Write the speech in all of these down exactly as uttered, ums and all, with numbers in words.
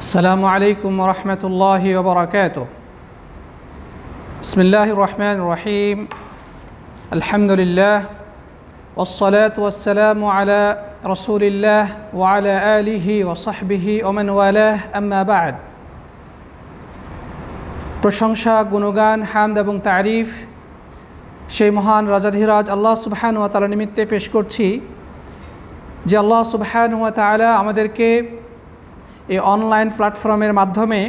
السلام عليكم ورحمة الله وبركاته. بسم الله الرحمن الرحيم. الحمد لله والصلاة والسلام على رسول الله وعلى آله وصحبه ومن والاه أما بعد. প্রশংসা গুণগান হামদ এবং তারিফ সেই মহান রাজাধিরাজ আল্লাহ সুবহানাহু ওয়া তাআলা নিমিত্তে পেশ করছি যে আল্লাহ সুবহানাহু ওয়া তাআলা আমাদেরকে এই অনলাইন প্ল্যাটফর্মের মাধ্যমে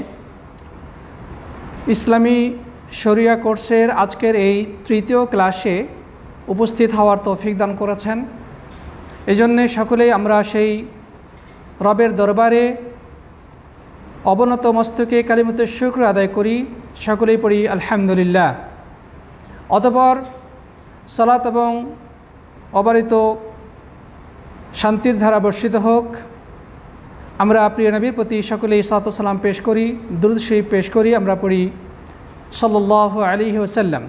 ইসলামী শরিয়া কোর্সের আজকের এই তৃতীয় ক্লাসে উপস্থিত হওয়ার তৌফিক দান করেছেন। এজন্যে সকলেই আমরা সেই রবের দরবারে অবনত মস্তকে কালিমাতুশ শুকর আদায় করি, সকলেই পড়ি আলহামদুলিল্লাহ। অতঃপর সালাত এবং অবারিত শান্তির ধারা বর্ষিত হোক। আমরা প্রিয় নবীর প্রতি সকলেই সালাত ও সালাম পেশ করি, দুরূদ শরীফ পেশ করি, আমরা পড়ি সাল্লাল্লাহু আলাইহি ওয়াসাল্লাম।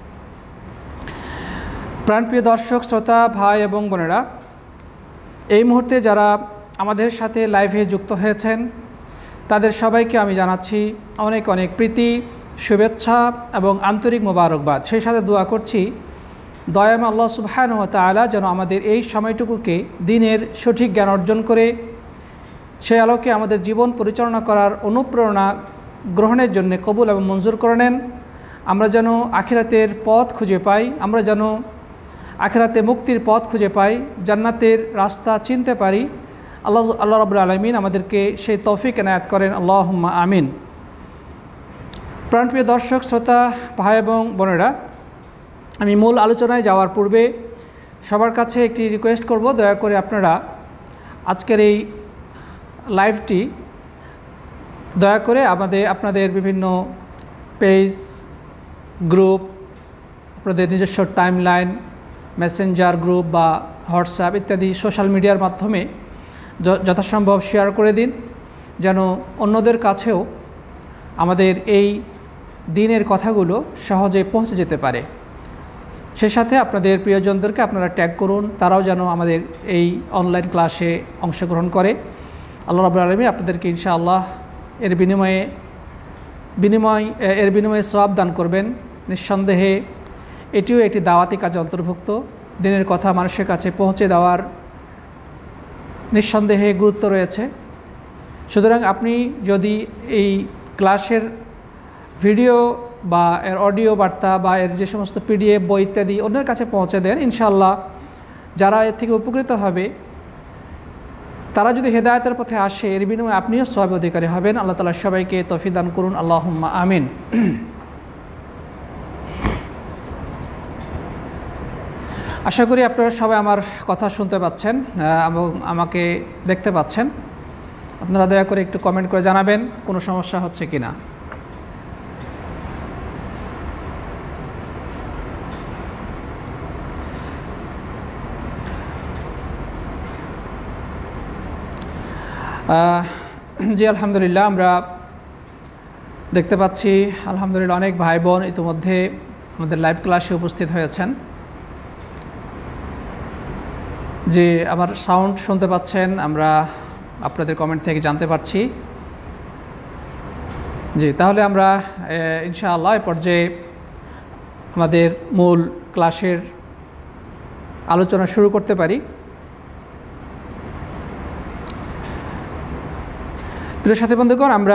প্রাণপ্রিয় দর্শক শ্রোতা ভাই এবং বোনেরা, এই মুহূর্তে যারা আমাদের সাথে লাইভে যুক্ত হয়েছেন তাদের সবাইকে আমি জানাচ্ছি অনেক অনেক প্রীতি, শুভেচ্ছা এবং আন্তরিক মোবারকবাদ। সেই সাথে দোয়া করছি দয়াময় আল্লাহ সুবহানাহু ওয়া তাআলা যেন আমাদের এই সময়টুকুকে দিনের সঠিক জ্ঞান অর্জন করে সেই আলোকে আমাদের জীবন পরিচালনা করার অনুপ্রেরণা গ্রহণের জন্য কবুল এবং মঞ্জুর করে নেন। আমরা যেন আখিরাতের পথ খুঁজে পাই, আমরা যেন আখিরাতে মুক্তির পথ খুঁজে পাই, জান্নাতের রাস্তা চিনতে পারি। আল্লাহ আল্লাহ রাব্বুল আলামিন আমাদেরকে সেই তৌফিক এনায়েত করেন, আল্লাহুম্মা আমিন। প্রাণপ্রিয় দর্শক শ্রোতা ভাই এবং বোনেরা, আমি মূল আলোচনায় যাওয়ার পূর্বে সবার কাছে একটি রিকোয়েস্ট করব, দয়া করে আপনারা আজকের এই লাইভটি দয়া করে আমাদের আপনাদের বিভিন্ন পেজ, গ্রুপ, আপনাদের নিজস্ব টাইমলাইন, মেসেঞ্জার গ্রুপ বা হোয়াটসঅ্যাপ ইত্যাদি সোশ্যাল মিডিয়ার মাধ্যমে যথাসম্ভব শেয়ার করে দিন, যেন অন্যদের কাছেও আমাদের এই দিনের কথাগুলো সহজে পৌঁছে যেতে পারে। সেই সাথে আপনাদের প্রিয়জনদেরকে আপনারা ট্যাগ করুন, তারাও যেন আমাদের এই অনলাইন ক্লাসে অংশগ্রহণ করে। আল্লাহ রাব্বুল আলামিন আপনাদেরকে ইনশাআল্লাহ এর বিনিময়ে বিনিময় এর বিনিময়ে সওয়াব দান করবেন। নিঃসন্দেহে এটিও একটি দাওয়াতি কাজে অন্তর্ভুক্ত। দিনের কথা মানুষের কাছে পৌঁছে দেওয়ার নিঃসন্দেহে গুরুত্ব রয়েছে। সুতরাং আপনি যদি এই ক্লাসের ভিডিও বা এর অডিও বার্তা বা এর যে সমস্ত পিডিএফ বই ইত্যাদি অন্যের কাছে পৌঁছে দেন, ইনশাআল্লাহ যারা এর থেকে উপকৃত হবে তারা যদি হেদায়েতের পথে আসে, এর বিনিময়ে আপনিও সওয়াবের অধিকারী হবেন। আল্লাহ তাআলা সবাইকে তৌফিক দান করুন, আল্লাহুম্মা আমিন। আশা করি আপনারা সবাই আমার কথা শুনতে পাচ্ছেন এবং আমাকে দেখতে পাচ্ছেন। আপনারা দয়া করে একটু কমেন্ট করে জানাবেন কোনো সমস্যা হচ্ছে কি না। জি আলহামদুলিল্লাহ, আমরা দেখতে পাচ্ছি আলহামদুলিল্লাহ অনেক ভাই বোন ইতিমধ্যে আমাদের লাইভ ক্লাসে উপস্থিত হয়েছেন। যে আমার সাউন্ড শুনতে পাচ্ছেন, আমরা আপনাদের কমেন্ট থেকে জানতে পারছি। জি, তাহলে আমরা ইনশাআল্লাহ এই পর্যায়ে আমাদের মূল ক্লাসের আলোচনা শুরু করতে পারি। প্রিয় সাথী বন্ধুগণ, আমরা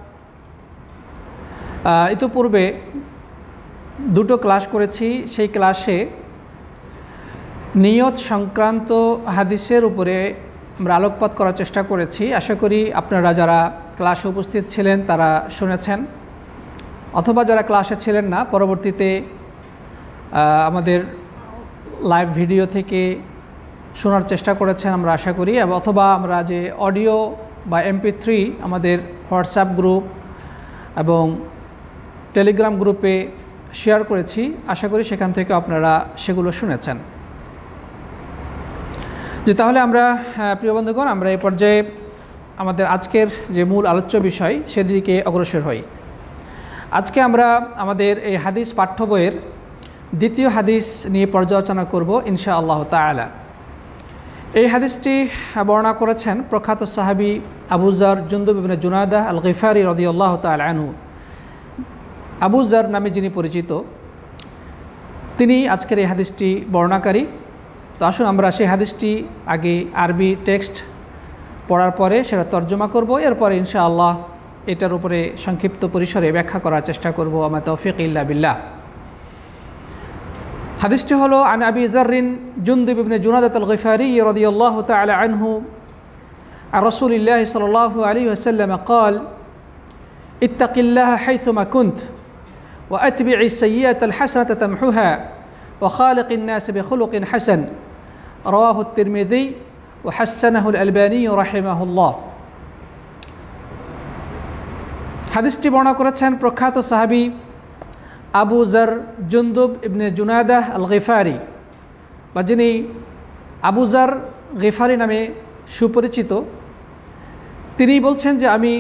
ইতিপূর্বে দুটো ক্লাস করেছি। সেই ক্লাসে নিয়ত সংক্রান্ত হাদিসের উপরে আমরা আলোকপাত করার চেষ্টা করেছি। আশা করি আপনারা যারা ক্লাসে উপস্থিত ছিলেন তারা শুনেছেন, অথবা যারা ক্লাসে ছিলেন না পরবর্তীতে আমাদের লাইভ ভিডিও থেকে শোনার চেষ্টা করেছেন আমরা আশা করি, অথবা আমরা যে অডিও বা এমপি থ্রি আমাদের হোয়াটসঅ্যাপ গ্রুপ এবং টেলিগ্রাম গ্রুপে শেয়ার করেছি, আশা করি সেখান থেকে আপনারা সেগুলো শুনেছেন। যে তাহলে আমরা প্রিয় বন্ধুগণ, আমরা এই পর্যায়ে আমাদের আজকের যে মূল আলোচ্য বিষয় সেদিকে অগ্রসর হই। আজকে আমরা আমাদের এই হাদিস পাঠ্য বইয়ের দ্বিতীয় হাদিস নিয়ে পর্যালোচনা করব ইনশাআল্লাহ তাআলা। এই হাদিসটি বর্ণনা করেছেন প্রখ্যাত সাহাবী আবু যর জুনদুব ইবনে জুনাদাহ আল গিফারি রাদিয়াল্লাহু তাআলা আনহু। আবু যর নামে যিনি পরিচিত, তিনি আজকের এই হাদিসটি বর্ণনাকারী। তো আসুন আমরা সেই হাদিসটি আগে আরবি টেক্সট পড়ার পরে সেটা তর্জমা করব, এরপরে ইনশাআল্লাহ এটার উপরে সংক্ষিপ্ত পরিসরে ব্যাখ্যা করার চেষ্টা করব। আমা তৌফিক ইল্লা বিল্লাহ। হাদিসটি হলো আন আবি যররিন জুনদুব ইবনে জুনাদাহ আল গিফারি রাদিয়াল্লাহু তাআলা আনহু عن رسول الله صلى الله عليه وسلم قال اتق الله حيثما كنت وأتبع السيئة الحسنة تمحها وخالق الناس بخلق حسن رواه الترمذي وحسنه الألباني رحمه الله। হাদিসটি বর্ণনা করেছেন প্রখ্যাত সাহাবী আবু যর জুনদুব ইবনে জুনাদাহ আল গিফারি, বা যিনি আবু যর গিফারি নামে সুপরিচিত। তিনি বলছেন যে আমি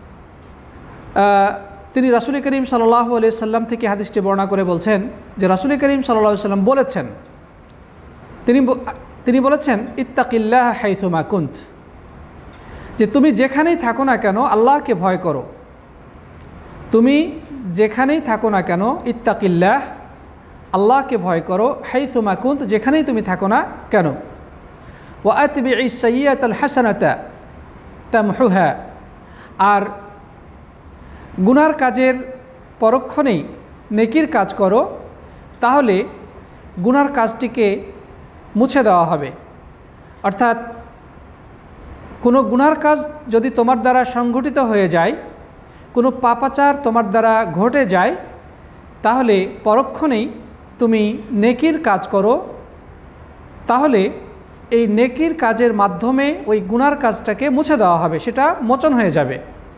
তিনি রাসূল করিম সাল্লাল্লাহু আলাইহি সাল্লাম থেকে হাদিসটি বর্ণনা করে বলছেন যে রাসূল করিম সাল্লাল্লাহু আলাইহি সাল্লাম বলেছেন, তিনি তিনি বলেছেন ইত্তাকিল্লাহ হাইথুমা কুন্ত, যে তুমি যেখানেই থাকো না কেন আল্লাহকে ভয় করো। তুমি যেখানেই থাকো না কেন ইত্তাকিল্লাহ, আল্লাহকে ভয় করো, হাইথুমা কুন্ত, যেখানেই তুমি থাকো না কেন। ওয়া আতবিইস সাইয়্যাতাল হাসানাতা তামহুহা, আর গুনার কাজের পরক্ষণেই নেকির কাজ করো, তাহলে গুনার কাজটিকে মুছে দেওয়া হবে। অর্থাৎ কোনো গুনার কাজ যদি তোমার দ্বারা সংঘটিত হয়ে যায়, কোনো পাপাচার তোমার দ্বারা ঘটে যায়, তাহলে পরক্ষণেই তুমি নেকির কাজ করো, তাহলে এই নেকির কাজের মাধ্যমে ওই গুনার কাজটাকে মুছে দেওয়া হবে, সেটা মোচন হয়ে যাবে।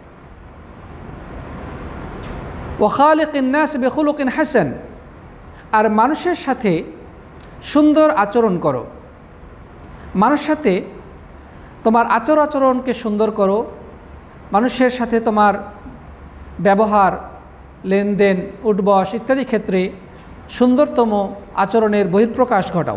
ওয়াখালিকিন নাস বিখুলুকিন হাসান, আর মানুষের সাথে সুন্দর আচরণ করো। মানুষের সাথে তোমার আচর আচরণকে সুন্দর করো, মানুষের সাথে তোমার ব্যবহার, লেনদেন, উঠবস ইত্যাদি ক্ষেত্রে সুন্দরতম আচরণের বহিঃপ্রকাশ ঘটাও।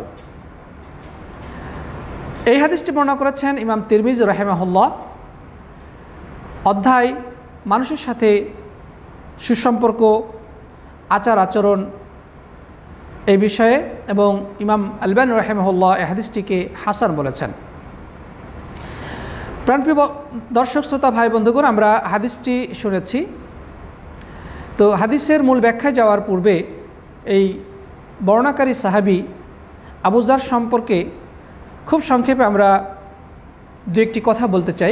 এই হাদিসটি বর্ণনা করেছেন ইমাম তিরমিজি রাহিমাহুল্লাহ, অধ্যায় মানুষের সাথে সুসম্পর্ক, আচার আচরণ এই বিষয়ে, এবং ইমাম আলবানী রাহিমাহুল্লাহ এই হাদিসটিকে হাসান বলেছেন। প্রাণপ্রিয় দর্শক শ্রোতা ভাই বন্ধুগণ, আমরা হাদিসটি শুনেছি। তো হাদিসের মূল ব্যাখ্যায় যাওয়ার পূর্বে এই বর্ণনাকারী সাহাবী আবু যর সম্পর্কে খুব সংক্ষেপে আমরা দু একটি কথা বলতে চাই।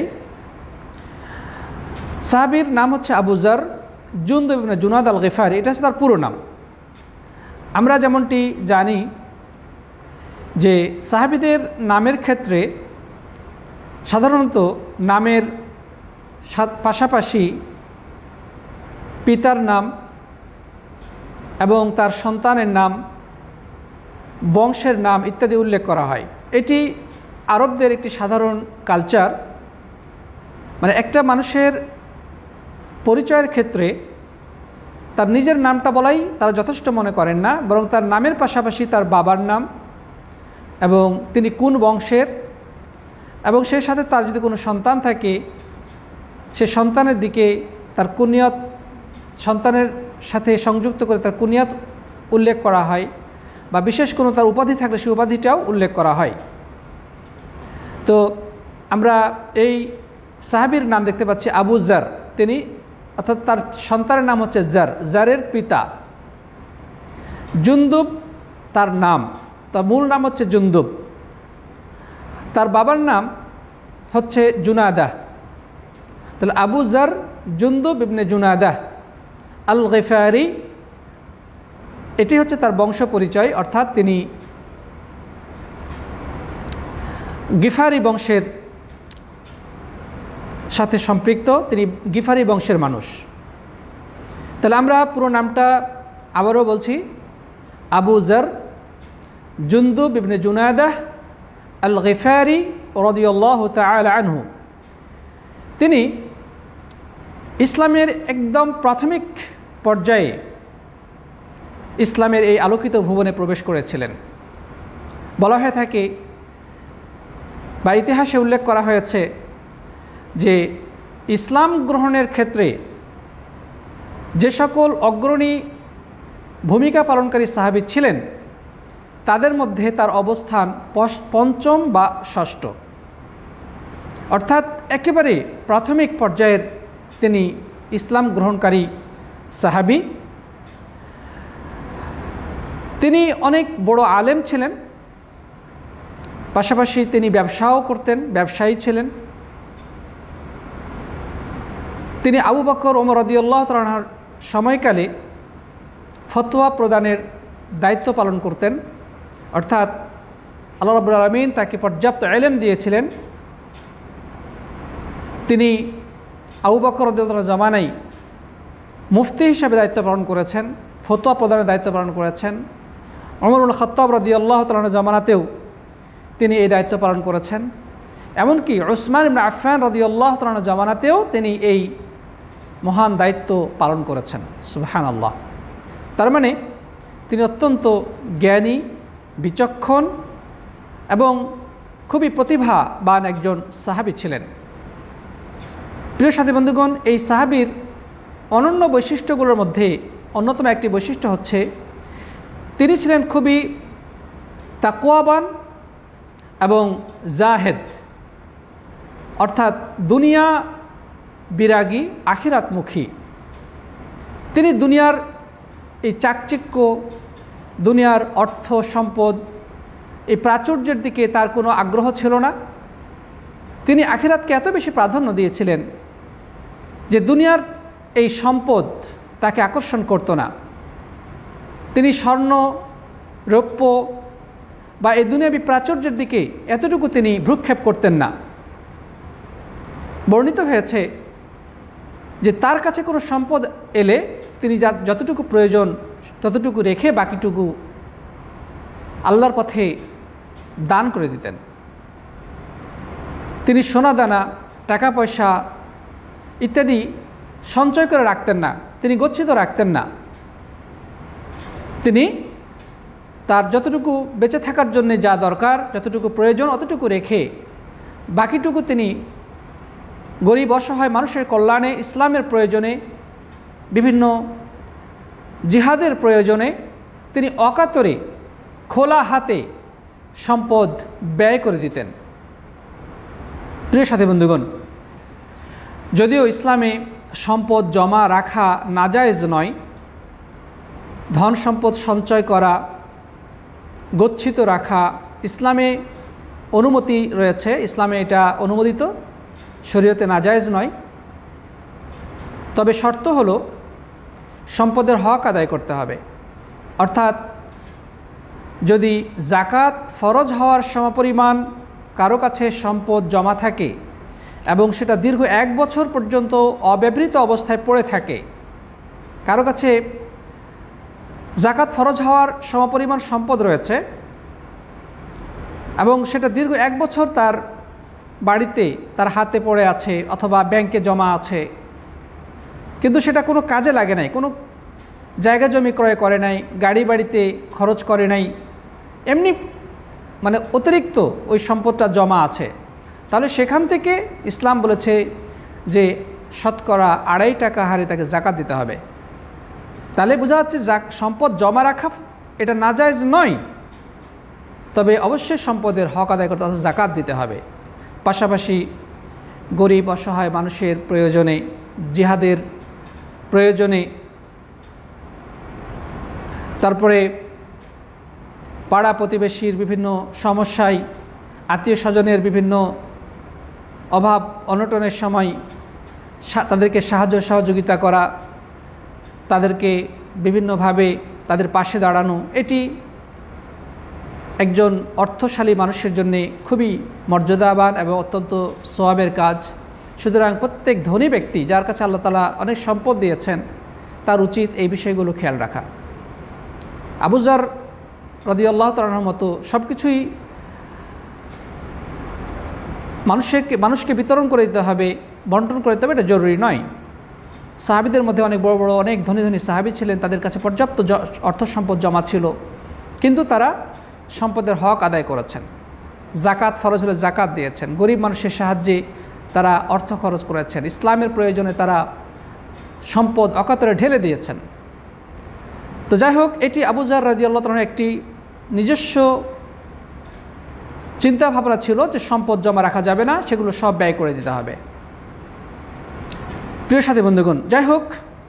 সাহাবীর নাম হচ্ছে আবু যর জুনদুব ইবনে জুনাদাহ আল গিফারি, এটা হচ্ছে তার পুরো নাম। আমরা যেমনটি জানি যে সাহাবীদের নামের ক্ষেত্রে সাধারণত নামের পাশাপাশি পিতার নাম এবং তার সন্তানের নাম, বংশের নাম ইত্যাদি উল্লেখ করা হয়। এটি আরবদের একটি সাধারণ কালচার। মানে একটা মানুষের পরিচয়ের ক্ষেত্রে তার নিজের নামটা বলাই তারা যথেষ্ট মনে করেন না, বরং তার নামের পাশাপাশি তার বাবার নাম এবং তিনি কোন বংশের, এবং সেই সাথে তার যদি কোনো সন্তান থাকে সে সন্তানের দিকে তার কুনিয়ত, সন্তানের সাথে সংযুক্ত করে তার কুনিয়ত উল্লেখ করা হয়, বা বিশেষ কোনো তার উপাধি থাকলে সেই উপাধিটাও উল্লেখ করা হয়। তো আমরা এই সাহাবীর নাম দেখতে পাচ্ছি আবু যর, তিনি অর্থাৎ তার সন্তানের নাম হচ্ছে যর, যরের পিতা। জুনদুব তার নাম, তার মূল নাম হচ্ছে জুনদুব। তার বাবার নাম হচ্ছে জুনাদাহ। তাহলে আবু যর জুনদুব ইবনে জুনাদাহ আল গিফারি, এটি হচ্ছে তার বংশ পরিচয়, অর্থাৎ তিনি গিফারি বংশের সাথে সম্পৃক্ত, তিনি গিফারি বংশের মানুষ। তাহলে আমরা পুরো নামটা আবারও বলছি, আবু যর জুনদুব ইবনে জুনাদাহ আল গিফারি রাদিয়াল্লাহু তাআলা আনহু। তিনি ইসলামের একদম প্রাথমিক পর্যায়ে ইসলামের এই আলোকিত ভুবনে প্রবেশ করেছিলেন। বলা হয়ে থাকে বা ইতিহাসে উল্লেখ করা হয়েছে যে ইসলাম গ্রহণের ক্ষেত্রে যে সকল অগ্রণী ভূমিকা পালনকারী সাহাবী ছিলেন তাদের মধ্যে তার অবস্থান পঞ্চম বা ষষ্ঠ, অর্থাৎ একেবারে প্রাথমিক পর্যায়ের তিনি ইসলাম গ্রহণকারী সাহাবী। তিনি অনেক বড় আলেম ছিলেন, পাশাপাশি তিনি ব্যবসাও করতেন, ব্যবসায়ী ছিলেন। তিনি আবু বকর ওমর রাদিয়াল্লাহু তাআলা আনহুর সময়কালে ফতোয়া প্রদানের দায়িত্ব পালন করতেন, অর্থাৎ আল্লাহ রাব্বুল আলামিন তাকে পর্যাপ্ত ইলম দিয়েছিলেন। তিনি আবু বকর রাদিয়াল্লাহু তাআলা জামানায় মুফতি হিসেবে দায়িত্ব পালন করেছেন, ফতোয়া প্রদানের দায়িত্ব পালন করেছেন। ওমর ইবনে খাত্তাব রাদিয়াল্লাহু তাআলা জামানাতেও তিনি এই দায়িত্ব পালন করেছেন। এমনকি উসমান ইবনে আফফান রাদিয়াল্লাহু তাআলা জামানাতেও তিনি এই মহান দায়িত্ব পালন করেছেন। সুবহানাল্লাহ। তার মানে তিনি অত্যন্ত জ্ঞানী, বিচক্ষণ এবং খুবই প্রতিভাবান একজন সাহাবী ছিলেন। প্রিয় সাথী বন্ধুগণ, এই সাহাবীর অনন্য বৈশিষ্ট্যগুলোর মধ্যে অন্যতম একটি বৈশিষ্ট্য হচ্ছে তিনি ছিলেন খুবই তাকওয়াবান এবং জাহেদ, অর্থাৎ দুনিয়া বিরাগী, আখিরাতমুখী। তিনি দুনিয়ার এই চাকচিক্য, দুনিয়ার অর্থ সম্পদ, এই প্রাচুর্যের দিকে তার কোনো আগ্রহ ছিল না। তিনি আখিরাতকে এত বেশি প্রাধান্য দিয়েছিলেন যে দুনিয়ার এই সম্পদ তাকে আকর্ষণ করত না। তিনি স্বর্ণ, রৌপ্য বা এই দুনিয়াবী প্রাচুর্যের দিকে এতটুকু তিনি ভ্রুক্ষেপ করতেন না। বর্ণিত হয়েছে যে তার কাছে কোনো সম্পদ এলে তিনি যার যতটুকু প্রয়োজন ততটুকু রেখে বাকিটুকু আল্লাহর পথে দান করে দিতেন। তিনি সোনা দানা, টাকা পয়সা ইত্যাদি সঞ্চয় করে রাখতেন না, তিনি গচ্ছিত রাখতেন না। তিনি তার যতটুকু বেঁচে থাকার জন্য যা দরকার, যতটুকু প্রয়োজন অতটুকু রেখে বাকিটুকু তিনি গরিব অসহায় মানুষের কল্যাণে, ইসলামের প্রয়োজনে, বিভিন্ন জিহাদের প্রয়োজনে তিনি অকাতরে খোলা হাতে সম্পদ ব্যয় করে দিতেন। প্রিয় সাথী বন্ধুগণ, যদিও ইসলামে সম্পদ জমা রাখা নাজায়েজ নয়, ধন সম্পদ সঞ্চয় করা, গচ্ছিত রাখা ইসলামে অনুমতি রয়েছে, ইসলামে এটা অনুমোদিত, শরীয়তে নাজায়েজ নয়। তবে শর্ত হলো সম্পদের হক আদায় করতে হবে। অর্থাৎ যদি জাকাত ফরজ হওয়ার সমপরিমাণ কারো কাছে সম্পদ জমা থাকে এবং সেটা দীর্ঘ এক বছর পর্যন্ত অব্যবহৃত অবস্থায় পড়ে থাকে, কারো কাছে জাকাত ফরজ হওয়ার সমপরিমাণ সম্পদ রয়েছে এবং সেটা দীর্ঘ এক বছর তার বাড়িতে তার হাতে পড়ে আছে অথবা ব্যাংকে জমা আছে, কিন্তু সেটা কোনো কাজে লাগে নাই, কোনো জায়গা জমি ক্রয় করে নাই, গাড়ি বাড়িতে খরচ করে নাই, এমনি মানে অতিরিক্ত ওই সম্পদটা জমা আছে, তাহলে সেখান থেকে ইসলাম বলেছে যে শতকরা আড়াই টাকা হারে তাকে জাকাত দিতে হবে। তাহলে বোঝা যাচ্ছে সম্পদ জমা রাখা এটা নাজায়েজ নয়, তবে অবশ্যই সম্পদের হক আদায় করতে হবে, জাকাত দিতে হবে। পাশাপাশি গরিব অসহায় মানুষের প্রয়োজনে, জিহাদের প্রয়োজনে, তারপরে পাড়া প্রতিবেশীর বিভিন্ন সমস্যায়, আত্মীয় স্বজনের বিভিন্ন অভাব অনটনের সময় তাদেরকে সাহায্য সহযোগিতা করা, তাদেরকে বিভিন্নভাবে তাদের পাশে দাঁড়ানো, এটি একজন অর্থশালী মানুষের জন্য খুবই মর্যাদাবান এবং অত্যন্ত সওয়াবের কাজ। সুতরাং প্রত্যেক ধনী ব্যক্তি যার কাছে আল্লাহ তাআলা অনেক সম্পদ দিয়েছেন তার উচিত এই বিষয়গুলো খেয়াল রাখা। আবু যর রাদিয়াল্লাহু তাআলার মতো সব কিছুই মানুষকে মানুষকে বিতরণ করে দিতে হবে, বন্টন করে দিতে হবে, এটা জরুরি নয়। সাহাবীদের মধ্যে অনেক বড় বড় অনেক ধনী ধনী সাহাবী ছিলেন, তাদের কাছে পর্যাপ্ত অর্থ সম্পদ জমা ছিল, কিন্তু তারা সম্পদের হক আদায় করেছেন। জাকাত ফরজ হলে জাকাত দিয়েছেন, গরিব মানুষের সাহায্যে তারা অর্থ খরচ করেছেন, ইসলামের প্রয়োজনে তারা সম্পদ অকাতরে ঢেলে দিয়েছেন। তো যাই হোক, এটি আবু যর রাদিয়াল্লাহু তাআলার একটি নিজস্ব চিন্তা ভাবনা ছিল যে সম্পদ জমা রাখা যাবে না, সেগুলো সব ব্যয় করে দিতে হবে। প্রিয় সাথী বন্ধুগণ, যাই হোক,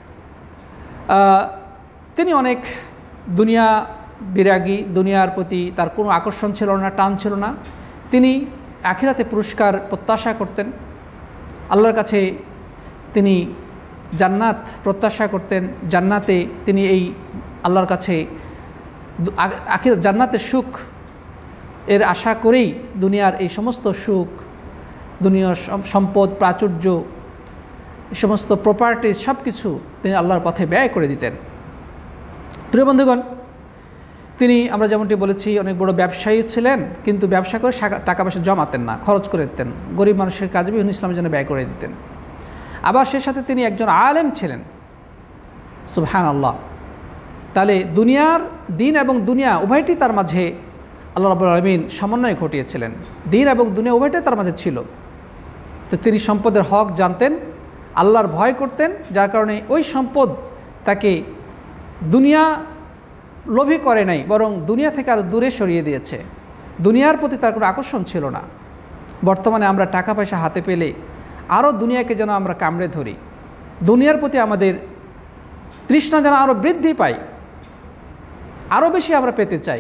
তিনি অনেক দুনিয়া বিরাগী, দুনিয়ার প্রতি তার কোনো আকর্ষণ ছিল না, টান ছিল না। তিনি আখিরাতে পুরস্কার প্রত্যাশা করতেন, আল্লাহর কাছে তিনি জান্নাত প্রত্যাশা করতেন, জান্নাতে তিনি এই আল্লাহর কাছে আখিরাত জান্নাতের সুখ এর আশা করেই দুনিয়ার এই সমস্ত সুখ, দুনিয়ার সম্পদ, প্রাচুর্য, এই সমস্ত প্রপার্টিজ সব কিছু তিনি আল্লাহর পথে ব্যয় করে দিতেন। প্রিয় বন্ধুগণ, তিনি আমরা যেমনটি বলেছি অনেক বড় ব্যবসায়ী ছিলেন, কিন্তু ব্যবসা করে টাকা পয়সা জমাতেন না, খরচ করে দিতেন, গরিব মানুষের কাজে বিভিন্ন ইসলামের জন্য ব্যয় করে দিতেন। আবার সেই সাথে তিনি একজন আলেম ছিলেন। সুবহানাল্লাহ। তাহলে দুনিয়ার দিন এবং দুনিয়া উভয়টি তার মাঝে আল্লাহ রাব্বুল আলামিন সমন্বয় ঘটিয়েছিলেন, দিন এবং দুনিয়া উভয়টাই তার মাঝে ছিল। তো তিনি সম্পদের হক জানতেন, আল্লাহর ভয় করতেন, যার কারণে ওই সম্পদ তাকে দুনিয়া লোভী করে নাই, বরং দুনিয়া থেকে আরও দূরে সরিয়ে দিয়েছে। দুনিয়ার প্রতি তার কোনো আকর্ষণ ছিল না। বর্তমানে আমরা টাকা পয়সা হাতে পেলে আরও দুনিয়াকে যেন আমরা কামড়ে ধরি, দুনিয়ার প্রতি আমাদের তৃষ্ণা যেন আরও বৃদ্ধি পায়, আরও বেশি আমরা পেতে চাই।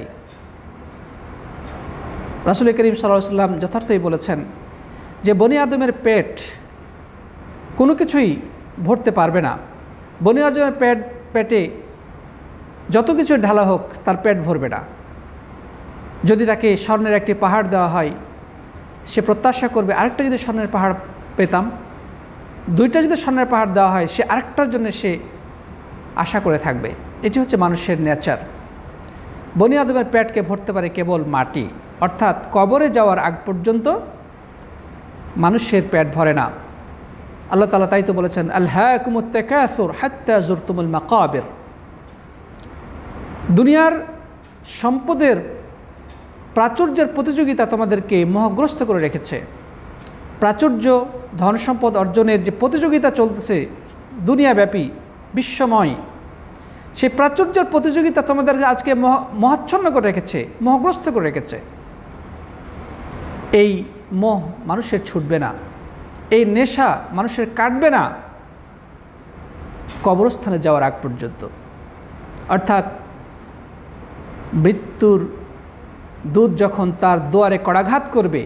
রাসূল করিম সাল্লাল্লাহু আলাইহি ওয়াসাল্লাম যথার্থই বলেছেন যে বনি আদমের পেট কোনো কিছুই ভরতে পারবে না। বনি আদমের পেট পেটে যত কিছু ঢালা হোক তার পেট ভরবে না। যদি তাকে স্বর্ণের একটি পাহাড় দেওয়া হয়, সে প্রত্যাশা করবে আরেকটা যদি স্বর্ণের পাহাড় পেতাম। দুইটা যদি স্বর্ণের পাহাড় দেওয়া হয়, সে আরেকটার জন্য সে আশা করে থাকবে। এটি হচ্ছে মানুষের নেচার। বনি আদমের পেটকে ভরতে পারে কেবল মাটি, অর্থাৎ কবরে যাওয়ার আগ পর্যন্ত মানুষের পেট ভরে না। আল্লাহ তাআলা তাই তো বলেছেন, আলহাকুমুত তাকাসুর হাত্তা যুরতুমুল মাকাবির। দুনিয়ার সম্পদের প্রাচুর্যের প্রতিযোগিতা তোমাদেরকে মোহগ্রস্ত করে রেখেছে। প্রাচুর্য, ধন সম্পদ অর্জনের যে প্রতিযোগিতা চলতেছে দুনিয়াব্যাপী, বিশ্বময়, সেই প্রাচুর্যের প্রতিযোগিতা তোমাদেরকে আজকে মোহ মোহাচ্ছন্ন করে রেখেছে, মোহগ্রস্ত করে রেখেছে। এই মোহ মানুষের ছুটবে না, এই নেশা মানুষের কাটবে না কবরস্থানে যাওয়ার আগ পর্যন্ত। অর্থাৎ মৃত্যুর দূত যখন তার দুয়ারে কড়াঘাত করবে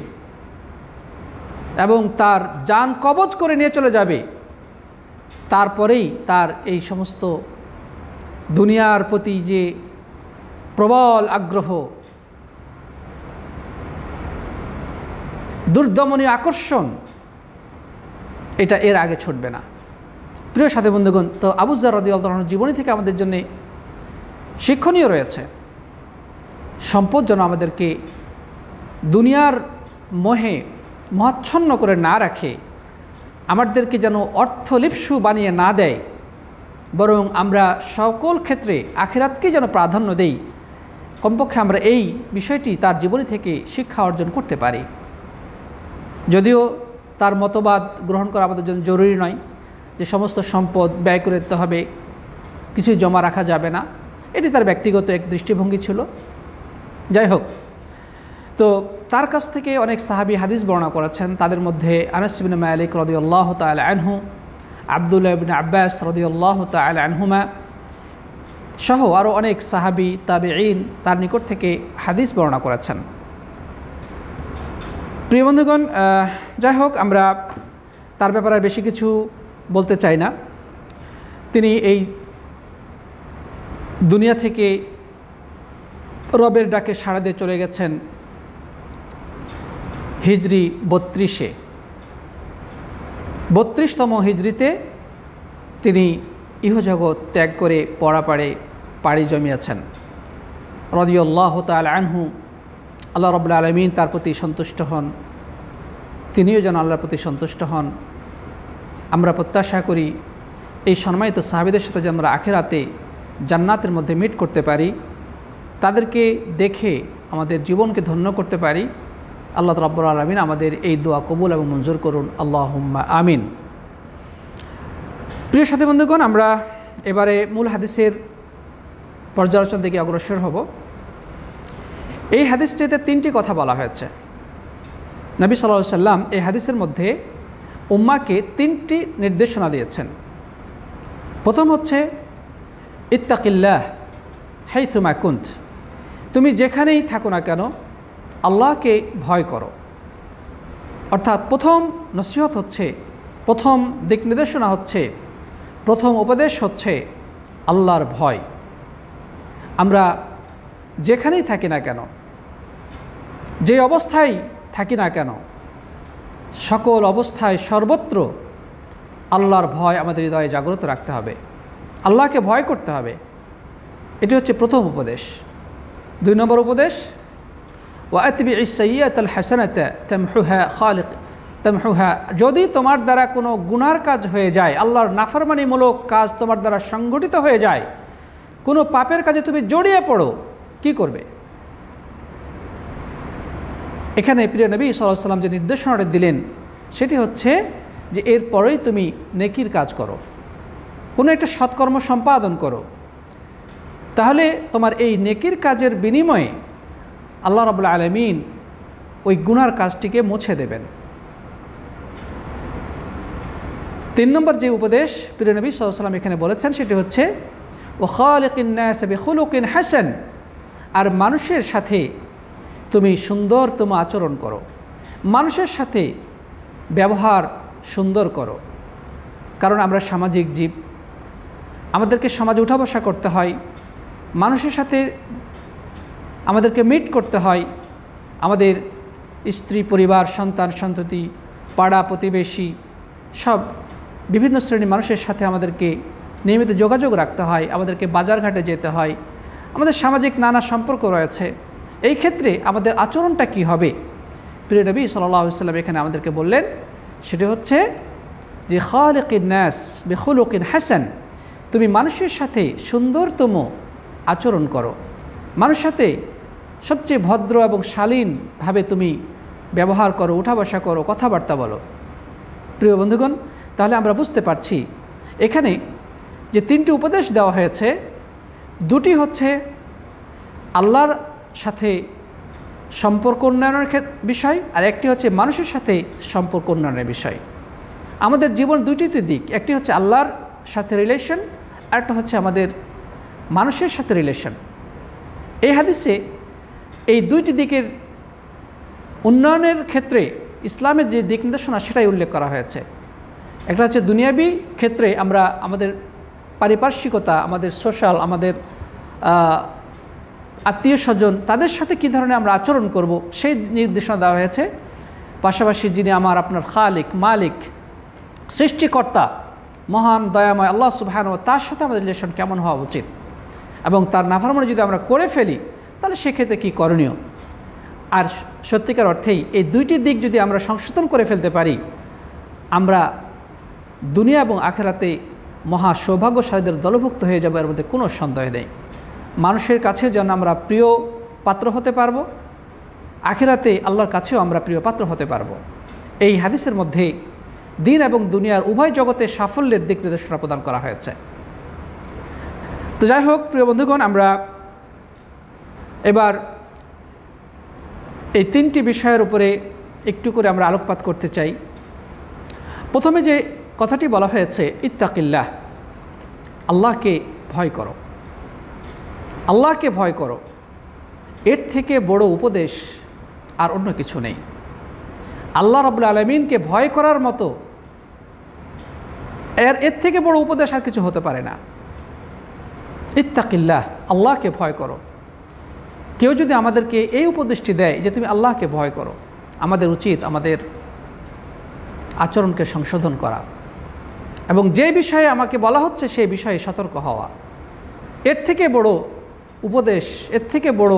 এবং তার জান কবজ করে নিয়ে চলে যাবে, তারপরেই তার এই সমস্ত দুনিয়ার প্রতি যে প্রবল আগ্রহ, দুর্দমনীয় আকর্ষণ, এটা এর আগে ছুটবে না। প্রিয় সাথী বন্ধুগণ, তো আবু যর রাদিয়াল্লাহু আনহুর জীবনী থেকে আমাদের জন্য শিক্ষণীয় রয়েছে। সম্পদ যেন আমাদেরকে দুনিয়ার মোহে মোহাচ্ছন্ন করে না রাখে, আমাদেরকে যেন অর্থলিপ্সু বানিয়ে না দেয়, বরং আমরা সকল ক্ষেত্রে আখিরাতকে যেন প্রাধান্য দেই। কমপক্ষে আমরা এই বিষয়টি তার জীবনী থেকে শিক্ষা অর্জন করতে পারি। যদিও তার মতবাদ গ্রহণ করা আমাদের জন্য জরুরি নয় যে সমস্ত সম্পদ ব্যয় করে দিতে হবে, কিছুই জমা রাখা যাবে না, এটি তার ব্যক্তিগত এক দৃষ্টিভঙ্গি ছিল। যাই হোক, তো তার কাছ থেকে অনেক সাহাবী হাদিস বর্ণনা করেছেন। তাদের মধ্যে আনাস ইবনে মালিক রাদিয়াল্লাহু তাআলা আনহু, আব্দুল্লাহ ইবনে আব্বাস রাদিয়াল্লাহু তাআলা আনহুমা সহ আরও অনেক সাহাবী তাবেঈন তার নিকট থেকে হাদিস বর্ণনা করেছেন। প্রিয় বন্ধুগণ, যাই হোক, আমরা তার ব্যাপারে বেশি কিছু বলতে চাই না। তিনি এই দুনিয়া থেকে রবের ডাকে সাড়া দিয়ে চলে গেছেন হিজরি বত্রিশে, বত্রিশতম হিজরিতে তিনি ইহজগৎ ত্যাগ করে পরাপারে পাড়ি জমিয়েছেন রাদিয়াল্লাহু তাআলা আনহু। আল্লাহ রাব্বুল আলামিন তার প্রতি সন্তুষ্ট হন, তিনিও যেন আল্লাহর প্রতি সন্তুষ্ট হন। আমরা প্রত্যাশা করি এই সম্মানিত সাহাবীদের সাথে যে আমরা আখিরাতে জান্নাতের মধ্যে মিট করতে পারি, তাদেরকে দেখে আমাদের জীবনকে ধন্য করতে পারি, আল্লাহ রাব্বুল আলামিন আমাদের এই দোয়া কবুল এবং মঞ্জুর করুন, আল্লাহুম্মা আমিন। প্রিয় সাথী বন্ধুগণ, আমরা এবারে মূল হাদিসের পর্যালোচনা থেকে অগ্রসর হব। এই হাদিসটিতে তিনটি কথা বলা হয়েছে। নবী সাল্লাল্লাহু আলাইহি সাল্লাম এই হাদিসের মধ্যে উম্মাহকে তিনটি নির্দেশনা দিয়েছেন। প্রথম হচ্ছে ইত্তাকিল্লাহ হাইসুমা কুন্ত, তুমি যেখানেই থাকো না কেন আল্লাহকে ভয় করো। অর্থাৎ প্রথম নসিহত হচ্ছে, প্রথম দিক নির্দেশনা হচ্ছে, প্রথম উপদেশ হচ্ছে আল্লাহর ভয়। আমরা যেখানেই থাকি না কেন, যে অবস্থায় থাকি না কেন, সকল অবস্থায় সর্বত্র আল্লাহর ভয় আমাদের হৃদয়ে জাগ্রত রাখতে হবে, আল্লাহকে ভয় করতে হবে। এটি হচ্ছে প্রথম উপদেশ। দুই নম্বর উপদেশ, ওয়াতবিইস সাইয়্যাতাল হাসানাতা তামহুহা খালিক তামহুহা, যদি তোমার দ্বারা কোনো গুনার কাজ হয়ে যায়, আল্লাহর নাফরমানিমূলক কাজ তোমার দ্বারা সংগঠিত হয়ে যায়, কোনো পাপের কাজে তুমি জড়িয়ে পড়ো, কি করবে? এখানে প্রিয় নবী সাল্লাল্লাহু আলাইহি সাল্লাম যে নির্দেশনাটা দিলেন সেটি হচ্ছে যে এরপরেই তুমি নেকির কাজ করো, কোনো একটা সৎকর্ম সম্পাদন করো, তাহলে তোমার এই নেকির কাজের বিনিময়ে আল্লাহ রাব্বুল আলামিন ওই গুনার কাজটিকে মুছে দেবেন। তিন নম্বর যে উপদেশ প্রিয় নবী সাল্লাল্লাহু আলাইহি সাল্লাম এখানে বলেছেন সেটি হচ্ছে ওয়া খালিকিন নাস বিখুলুকিন হাসান, আর মানুষের সাথে তুমি সুন্দরতম আচরণ করো, মানুষের সাথে ব্যবহার সুন্দর করো। কারণ আমরা সামাজিক জীব, আমাদেরকে সমাজে উঠা বসা করতে হয়, মানুষের সাথে আমাদেরকে মিট করতে হয়, আমাদের স্ত্রী পরিবার সন্তান সন্ততি পাড়া প্রতিবেশী সব বিভিন্ন শ্রেণীর মানুষের সাথে আমাদেরকে নিয়মিত যোগাযোগ রাখতে হয়, আমাদেরকে বাজারঘাটে যেতে হয়, আমাদের সামাজিক নানা সম্পর্ক রয়েছে। এই ক্ষেত্রে আমাদের আচরণটা কি হবে? প্রিয় নবী সাল্লাল্লাহু আলাইহি ওয়াসাল্লাম এখানে আমাদেরকে বললেন সেটি হচ্ছে যে খালিকিন নাস বিখুলুকিন হাসান, তুমি মানুষের সাথে সুন্দরতম আচরণ করো, মানুষের সাথে সবচেয়ে ভদ্র এবং শালীনভাবে তুমি ব্যবহার করো, উঠা বসা করো, কথাবার্তা বলো। প্রিয় বন্ধুগণ, তাহলে আমরা বুঝতে পারছি এখানে যে তিনটি উপদেশ দেওয়া হয়েছে, দুটি হচ্ছে আল্লাহর সাথে সম্পর্ক উন্নয়নের বিষয়, আর একটি হচ্ছে মানুষের সাথে সম্পর্ক উন্নয়নের বিষয়। আমাদের জীবন দুইটিতে দিক, একটি হচ্ছে আল্লাহর সাথে রিলেশন, আর একটা হচ্ছে আমাদের মানুষের সাথে রিলেশন। এই হাদিসে এই দুইটি দিকের উন্নয়নের ক্ষেত্রে ইসলামের যে দিক নির্দেশনা সেটাই উল্লেখ করা হয়েছে। একটা হচ্ছে দুনিয়াবি ক্ষেত্রে আমরা আমাদের পারিপার্শ্বিকতা, আমাদের সোশ্যাল, আমাদের আত্মীয় স্বজন তাদের সাথে কী ধরনের আমরা আচরণ করব সেই নির্দেশনা দেওয়া হয়েছে। পাশাপাশি যিনি আমার আপনার খালিক, মালিক, সৃষ্টিকর্তা, মহান দয়াময় আল্লাহ সুবহানাহু ওয়া তার সাথে আমাদের রিলেশন কেমন হওয়া উচিত, এবং তার নাফরমানি যদি আমরা করে ফেলি তাহলে সেক্ষেত্রে কী করণীয়। আর সত্যিকার অর্থেই এই দুইটি দিক যদি আমরা সংশোধন করে ফেলতে পারি, আমরা দুনিয়া এবং আখিরাতে মহা সৌভাগ্যশালীদের দলভুক্ত হয়ে যাবে, এর মধ্যে কোনো সন্দেহ নেই। মানুষের কাছে যেন আমরা প্রিয় পাত্র হতে পারবো, আখিরাতে আল্লাহর কাছেও আমরা প্রিয় পাত্র হতে পারবো। এই হাদিসের মধ্যে দিন এবং দুনিয়ার উভয় জগতে সাফল্যের দিক নির্দেশনা প্রদান করা হয়েছে। তো যাই হোক প্রিয় বন্ধুগণ, আমরা এবার এই তিনটি বিষয়ের উপরে একটু করে আমরা আলোকপাত করতে চাই। প্রথমে যে কথাটি বলা হয়েছে ইত্তাকিল্লাহ, আল্লাহকে ভয় করো, আল্লাহকে ভয় করো, এর থেকে বড় উপদেশ আর অন্য কিছু নেই। আল্লাহ রাব্বুল আলামিনকে ভয় করার মতো এর এর থেকে বড় উপদেশ আর কিছু হতে পারে না। ইত্তাকিল্লাহ, আল্লাহকে ভয় করো। কেউ যদি আমাদেরকে এই উপদেশটি দেয় যে তুমি আল্লাহকে ভয় করো, আমাদের উচিত আমাদের আচরণকে সংশোধন করা এবং যে বিষয়ে আমাকে বলা হচ্ছে সেই বিষয়ে সতর্ক হওয়া। এর থেকে বড় উপদেশ, এর থেকে বড়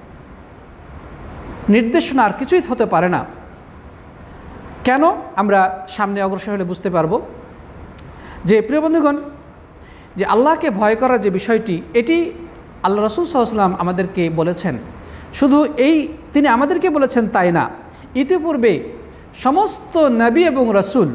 নির্দেশনা আর কিছুই হতে পারে না। কেন? আমরা সামনে অগ্রসর হলে বুঝতে পারব যে প্রিয় বন্ধুগণ, যে আল্লাহকে ভয় করার যে বিষয়টি, এটি আল্লাহ রাসূল সাল্লাল্লাহু আলাইহি ওয়াসাল্লাম আমাদেরকে বলেছেন। শুধু এই তিনি আমাদেরকে বলেছেন তাই না, ইতিপূর্বে সমস্ত নবী এবং রাসূল,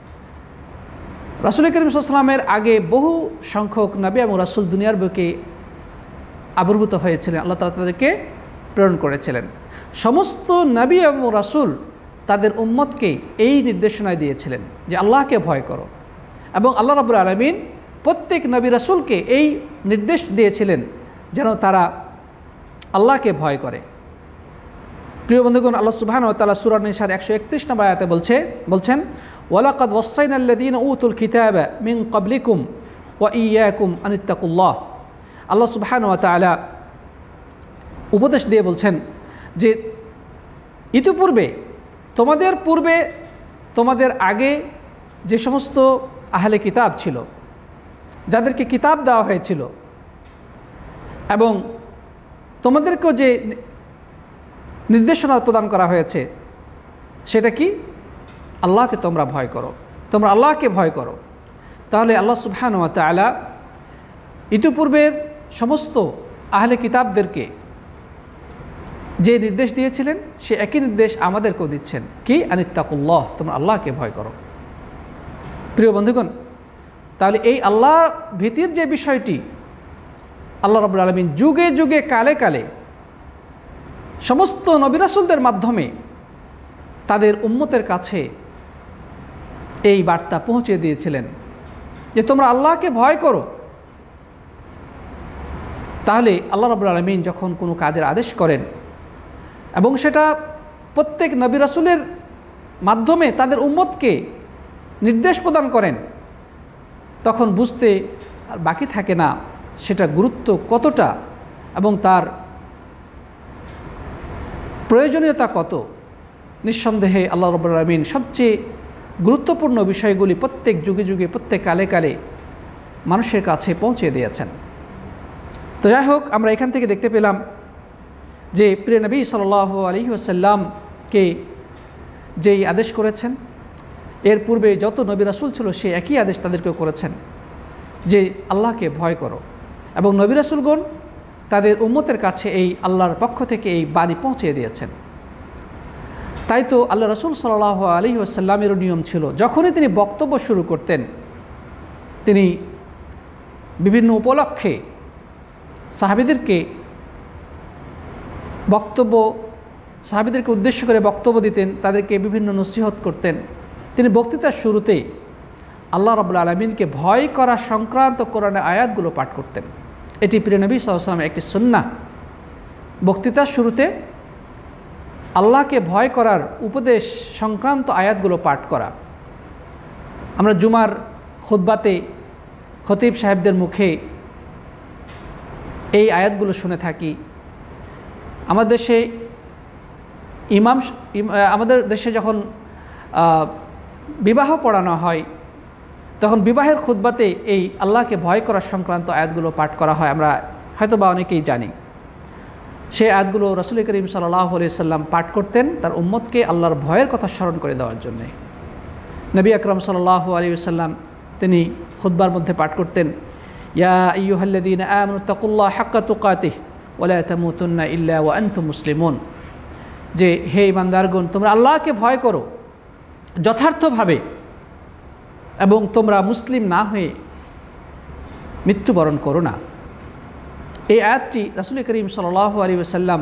রাসূল করিম সাল্লাল্লাহু আলাইহি ওয়াসাল্লামের আগে বহু সংখ্যক নবী এবং রাসূল দুনিয়ার বুকে আবির্ভূত হয়েছিলেন, আল্লাহ তাআলা তাদেরকে প্রেরণ করেছিলেন। সমস্ত নবী এবং রাসূল তাদের উম্মতকে এই নির্দেশনায় দিয়েছিলেন যে আল্লাহকে ভয় করো, এবং আল্লাহ রাব্বুল আলামিন প্রত্যেক নবী রাসূলকে এই নির্দেশ দিয়েছিলেন যেন তারা আল্লাহকে ভয় করে। প্রিয় বন্ধুগণ, আল্লাহ সুবহানাহু ওয়া তাআলা সূরা নিসার একশো একত্রিশ নম্বর আয়াতে বলছে বলছেন ওয়ালাকাদ ওয়াসাইনাল্লাযীনা উতুল কিতাবা মিন ক্বাবলিকুম ওয়া ইয়্যাকুম আনিত্তাকুল্লাহ। আল্লাহ সুবহানাহু ওয়া তাআলা উপদেশ দিয়ে বলছেন যে ইতিপূর্বে, তোমাদের পূর্বে, তোমাদের আগে যে সমস্ত আহলে কিতাব ছিল, যাদেরকে কিতাব দেওয়া হয়েছিল, এবং তোমাদেরকেও যে নির্দেশনা প্রদান করা হয়েছে সেটা কি? আল্লাহকে তোমরা ভয় করো, তোমরা আল্লাহকে ভয় করো। তাহলে আল্লাহ সুবহানাহু ওয়া তাআলা ইতিপূর্বের সমস্ত আহলে কিতাবদেরকে যে নির্দেশ দিয়েছিলেন সে একই নির্দেশ আমাদেরকেও দিচ্ছেন, কি? আনিত্তাকুল্লাহ, তোমরা আল্লাহকে ভয় করো। প্রিয় বন্ধুগণ, তাহলে এই আল্লাহ ভীতির যে বিষয়টি আল্লাহ রাব্বুল আলামিন যুগে যুগে কালে কালে সমস্ত নবী রাসূলদের মাধ্যমে তাদের উম্মতের কাছে এই বার্তা পৌঁছে দিয়েছিলেন যে তোমরা আল্লাহকে ভয় করো। তাহলে আল্লাহ রাব্বুল আলামিন যখন কোনো কাজের আদেশ করেন এবং সেটা প্রত্যেক নবী রাসূলের মাধ্যমে তাদের উম্মতকে নির্দেশ প্রদান করেন, তখন বুঝতে আর বাকি থাকে না সেটা গুরুত্ব কতটা এবং তার প্রয়োজনীয়তা কত। নিঃসন্দেহে আল্লাহ রাব্বুল আলামিন সবচেয়ে গুরুত্বপূর্ণ বিষয়গুলি প্রত্যেক যুগে যুগে প্রত্যেক কালে কালে মানুষের কাছে পৌঁছে দিয়েছেন। তো যাই হোক, আমরা এখান থেকে দেখতে পেলাম যে প্রিয় নবী সাল্লাল্লাহু আলাইহি ওয়াসাল্লামকে যেই আদেশ করেছেন, এর পূর্বে যত নবী রাসূল ছিল সে একই আদেশ তাদেরকেও করেছেন যে আল্লাহকে ভয় করো, এবং নবী রাসূলগণ তাদের উম্মতের কাছে এই আল্লাহর পক্ষ থেকে এই বাণী পৌঁছে দিয়েছেন। তাই তো আল্লাহ রাসূল সাল্লাল্লাহু আলাইহি ওয়াসাল্লামেরও নিয়ম ছিল, যখনই তিনি বক্তব্য শুরু করতেন তিনি বিভিন্ন উপলক্ষে সাহাবীদেরকে বক্তব্য সাহাবীদেরকে উদ্দেশ্য করে বক্তব্য দিতেন, তাদেরকে বিভিন্ন নসিহত করতেন। তিনি বক্তৃতার শুরুতে আল্লাহ রাব্বুল আলামিনকে ভয় করা সংক্রান্ত কোরআনের আয়াতগুলো পাঠ করতেন। এটি প্রিয় নবী সাল্লাল্লাহু আলাইহি ওয়াসাল্লামের একটি সুন্নাহ, বক্তৃতার শুরুতে আল্লাহকে ভয় করার উপদেশ সংক্রান্ত আয়াতগুলো পাঠ করা। আমরা জুমার খুতবাতে খতিব সাহেবদের মুখে এই আয়াতগুলো শুনে থাকি। আমাদের দেশে ইমাম আমাদের দেশে যখন বিবাহ পড়ানো হয় তখন বিবাহের খুতবাতে এই আল্লাহকে ভয় করার সংক্রান্ত আয়াতগুলো পাঠ করা হয়, আমরা হয়তো বা অনেকেই জানি। সেই আয়াতগুলো রাসূল করিম সাল্লাল্লাহু আলাইহি ওয়াসাল্লাম পাঠ করতেন তার উম্মতকে আল্লাহর ভয়ের কথা স্মরণ করে দেওয়ার জন্যে। নবী আকরাম সাল্লাল্লাহু আলাইহি ওয়াসাল্লাম তিনি খুতবার মধ্যে পাঠ করতেন, ইয়া আইয়ুহাল্লাযীনা আমানু তাকুল্লাহা হাক্কা তুকাতিহি ওয়া লা তামুতুন্না ইল্লা ওয়া আনতুম মুসলিমুন, যে হে ঈমানদারগণ তোমরা আল্লাহকে ভয় করো যথার্থভাবে এবং তোমরা মুসলিম না হয়ে মৃত্যুবরণ করো না। এই আয়াতটি রাসূল করিম সাল্লাল্লাহু আলাইহি ওয়াসাল্লাম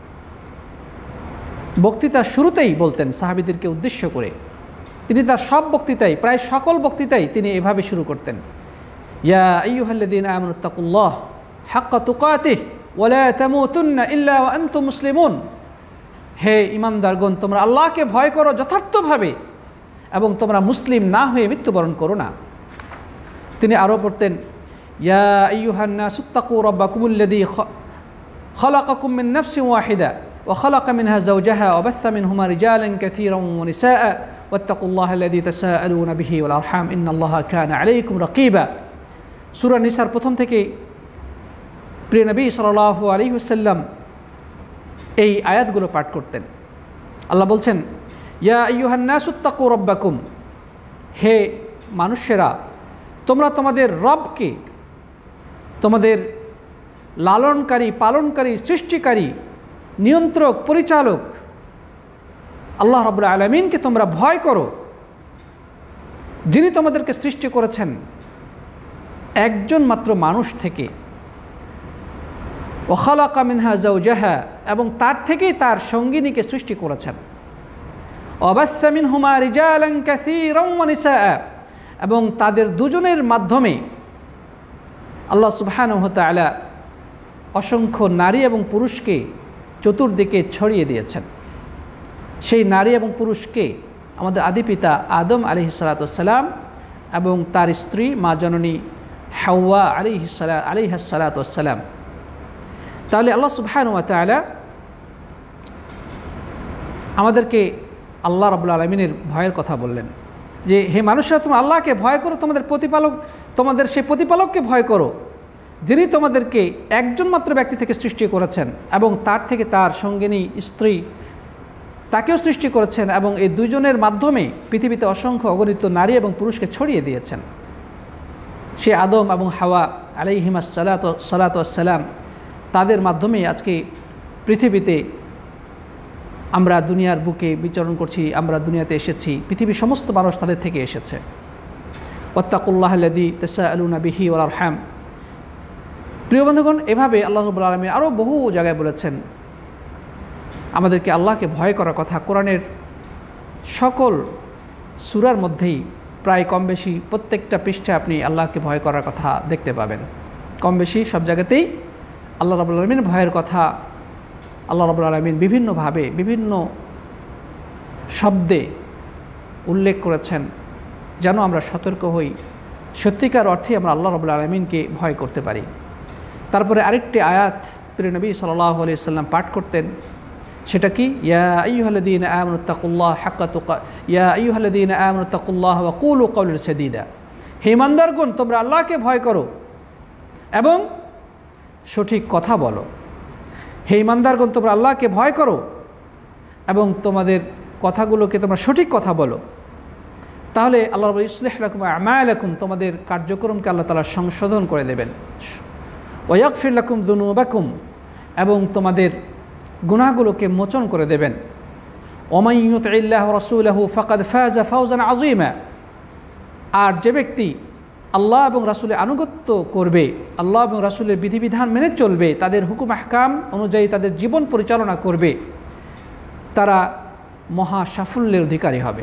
বক্তৃতার শুরুতেই বলতেন সাহাবীদেরকে উদ্দেশ্য করে। তিনি তার সব বক্তৃতাই, প্রায় সকল বক্তৃতাই তিনি এভাবে শুরু করতেন, ইয়া আইয়ুহাল্লাযীনা আমানু তাকুল্লাহা হাক্কা তুকাতিহি ওয়া লা তামুতুন্না ইল্লা ওয়া আনতুম মুসলিমুন, হে ঈমানদারগণ তোমরা আল্লাহকে ভয় করো যথার্থভাবে এবং তোমরা মুসলিম না হয়ে মৃত্যুবরণ করো না। তিনি আরও পড়তেন, ইয়া আইয়ুহান নাসুত্তাকু রাব্বাকুমুল্লাযী খালাকাকুম মিন নাফসিন ওয়াহিদা ওয়া খালাকা মিনহা যাওজাহা ওয়া বাসসা মিনহুমা রিজালান কাসীরান ওয়া নিসাআ ওয়াত্তাকুল্লাহাল্লাযী তাসাআলুনা বিহি ওয়াল আরহাম ইন্নাল্লাহা কানা আলাইকুম রাকীবা। সূরা নিসার প্রথম থেকে প্রিয় নবী সাল্লাল্লাহু আলাইহি ওয়াসাল্লাম এই আয়াতগুলো পাঠ করতেন। আল্লাহ বলছেন, ইয়া আইয়ুহান নাসুত্তাকু রাব্বাকুম, হে মানুষেরা তোমরা তোমাদের রবকে, তোমাদের লালনকারী, পালনকারী, সৃষ্টিকারী, নিয়ন্ত্রক, পরিচালক আল্লাহ রাব্বুল আলামিনকে তোমরা ভয় করো, যিনি তোমাদেরকে সৃষ্টি করেছেন একজন মাত্র মানুষ থেকে, ওয়া খালাকা মিনহা যাওজাহা, এবং তার থেকেই তার সঙ্গিনীকে সৃষ্টি করেছেন, ওয়া বাসসা মিনহুমা রিজালান কাসীরান ওয়া নিসাআ, এবং তাদের দুজনের মাধ্যমে আল্লাহ সুবহানাহু ওয়া তাআলা অসংখ্য নারী এবং পুরুষকে চতুর্দিকে ছড়িয়ে দিয়েছেন। সেই নারী এবং পুরুষকে আমাদের আদিপিতা আদম আলাইহিস সালাতু ওয়াস সালাম এবং তার স্ত্রী মা জননী হাওয়া আলাইহিস সালাম আলাইহাস সালাতু ওয়াস সালাম। তাহলে আল্লাহ সুবহানাহু ওয়া তাআলা আমাদেরকে আল্লাহ রাব্বুল আলামিনের ভয়ের কথা বললেন যে হে মানুষরা, তোমরা আল্লাহকে ভয় করো, তোমাদের প্রতিপালক তোমাদের সেই প্রতিপালককে ভয় করো যিনি তোমাদেরকে একজন মাত্র ব্যক্তি থেকে সৃষ্টি করেছেন এবং তার থেকে তার সঙ্গিনী স্ত্রী তাকেও সৃষ্টি করেছেন, এবং এই দুইজনের মাধ্যমে পৃথিবীতে অসংখ্য অগণিত নারী এবং পুরুষকে ছড়িয়ে দিয়েছেন। সে আদম এবং হাওয়া আলাইহিমাস সালাতু সালাতু ওয়াস সালাম, তাদের মাধ্যমে আজকে পৃথিবীতে আমরা দুনিয়ার বুকে বিচরণ করছি, আমরা দুনিয়াতে এসেছি, পৃথিবীর সমস্ত মানুষ তাদের থেকে এসেছে। ওয়াত্তাকুল্লাহাল্লাযী তাসাআলুনা বিহি ওয়াল আরহাম। প্রিয় বন্ধুগণ, এভাবে আল্লাহ রাব্বুল আলামিন আরও বহু জায়গায় বলেছেন আমাদেরকে আল্লাহকে ভয় করার কথা। কোরআনের সকল সূরার মধ্যেই প্রায় কম বেশি প্রত্যেকটা পৃষ্ঠে আপনি আল্লাহকে ভয় করার কথা দেখতে পাবেন। কম বেশি সব জায়গাতেই আল্লাহ রাব্বুল আলামিন ভয়ের কথা আল্লাহ রাব্বুল আলামিন বিভিন্নভাবে বিভিন্ন শব্দে উল্লেখ করেছেন, যেন আমরা সতর্ক হই, সত্যিকার অর্থে আমরা আল্লাহ রাব্বুল আলামিনকে ভয় করতে পারি। তারপরে আরেকটি আয়াত প্রিয় নবী সাল্লাল্লাহু আলাইহি ওয়াসাল্লাম পাঠ করতেন, সেটা কি? ইয়া আইয়ুহাল্লাযীনা আমানুত্তাকুল্লাহ হাক্কা তুকা ইয়া আইয়ুহাল্লাযীনা আমানুত্তাকুল্লাহ ওয়া কুলু কাওলান সাদীদা। হে ঈমানদারগণ, তোমরা আল্লাহকে ভয় করো এবং সঠিক কথা বলো। হে ঈমানদারগণ, তোমরা আল্লাহকে ভয় করো এবং তোমাদের কথাগুলোকে তোমরা সঠিক কথা বলো। তাহলে আল্লাহ রাব্বুল ইসলিহ লাকুম আমালাকুম, তোমাদের কার্যক্রমকে আল্লাহ তাআলা সংশোধন করে দেবেন। ওয়া ইয়াগফির লাকুম যুনুবাকুম, এবং তোমাদের গুনাহগুলোকে মোচন করে দেবেন। ওয়া মান ইউতিল্লাহ ওয়া রাসূলাহু ফাকাদ ফাযা ফাওজান আযীমা। আর যে ব্যক্তি আল্লাহ এবং রাসূলের আনুগত্য করবে, আল্লাহ এবং রাসূলের বিধিবিধান মেনে চলবে, তাদের হুকুম আহকাম অনুযায়ী তাদের জীবন পরিচালনা করবে, তারা মহা সাফল্যের অধিকারী হবে।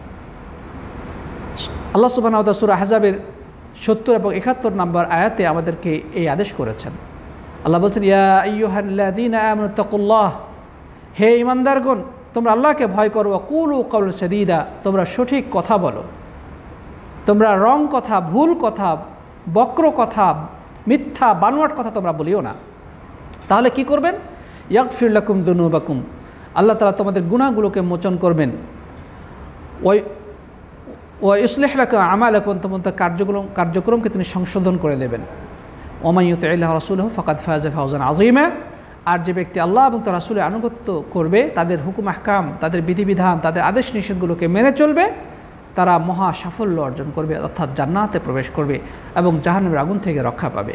আল্লাহ সুবহানাহু ওয়া তাআলা সূরা আহজাবের সত্তর এবং একাত্তর নম্বর আয়াতে আমাদেরকে এই আদেশ করেছেন। আল্লাহ বলছেন, ইয়া আইয়ুহাল্লাযীনা আমানুত্তাকুল্লাহ, হে ঈমানদারগণ, তোমরা আল্লাহকে ভয় করো, ওয়া কুলু কাওলান সাদীদা, তোমরা সঠিক কথা বলো, তোমরা রং কথা, ভুল কথা, বক্র কথা, মিথ্যা বানোয়াট কথা তোমরা বলিও না। তাহলে কি করবেন? ইয়াগফির লাকুম যুনুবাকুম, আল্লাহ তাআলা তোমাদের গুনাহগুলোকে মোচন করবেন। ওই ওয়া ইসলিহ লাকুম আমালাকুম, তোমাদের কার্যক্রম কার্যক্রমকে তিনি সংশোধন করে দেবেন। ওয়া মান ইউতিল্লাহ ওয়া রাসূলাহু ফাকাদ ফাযা ফাওজান আযীমা। আর যে ব্যক্তি আল্লাহ এবং তার রাসূলের আনুগত্য করবে, তাদের হুকুম আহকাম, তাদের বিধিবিধান, তাদের আদেশ নিষেধগুলোকে মেনে চলবে, তারা মহা সাফল্য অর্জন করবে, অর্থাৎ জান্নাতে প্রবেশ করবে এবং জাহান্নামের আগুন থেকে রক্ষা পাবে।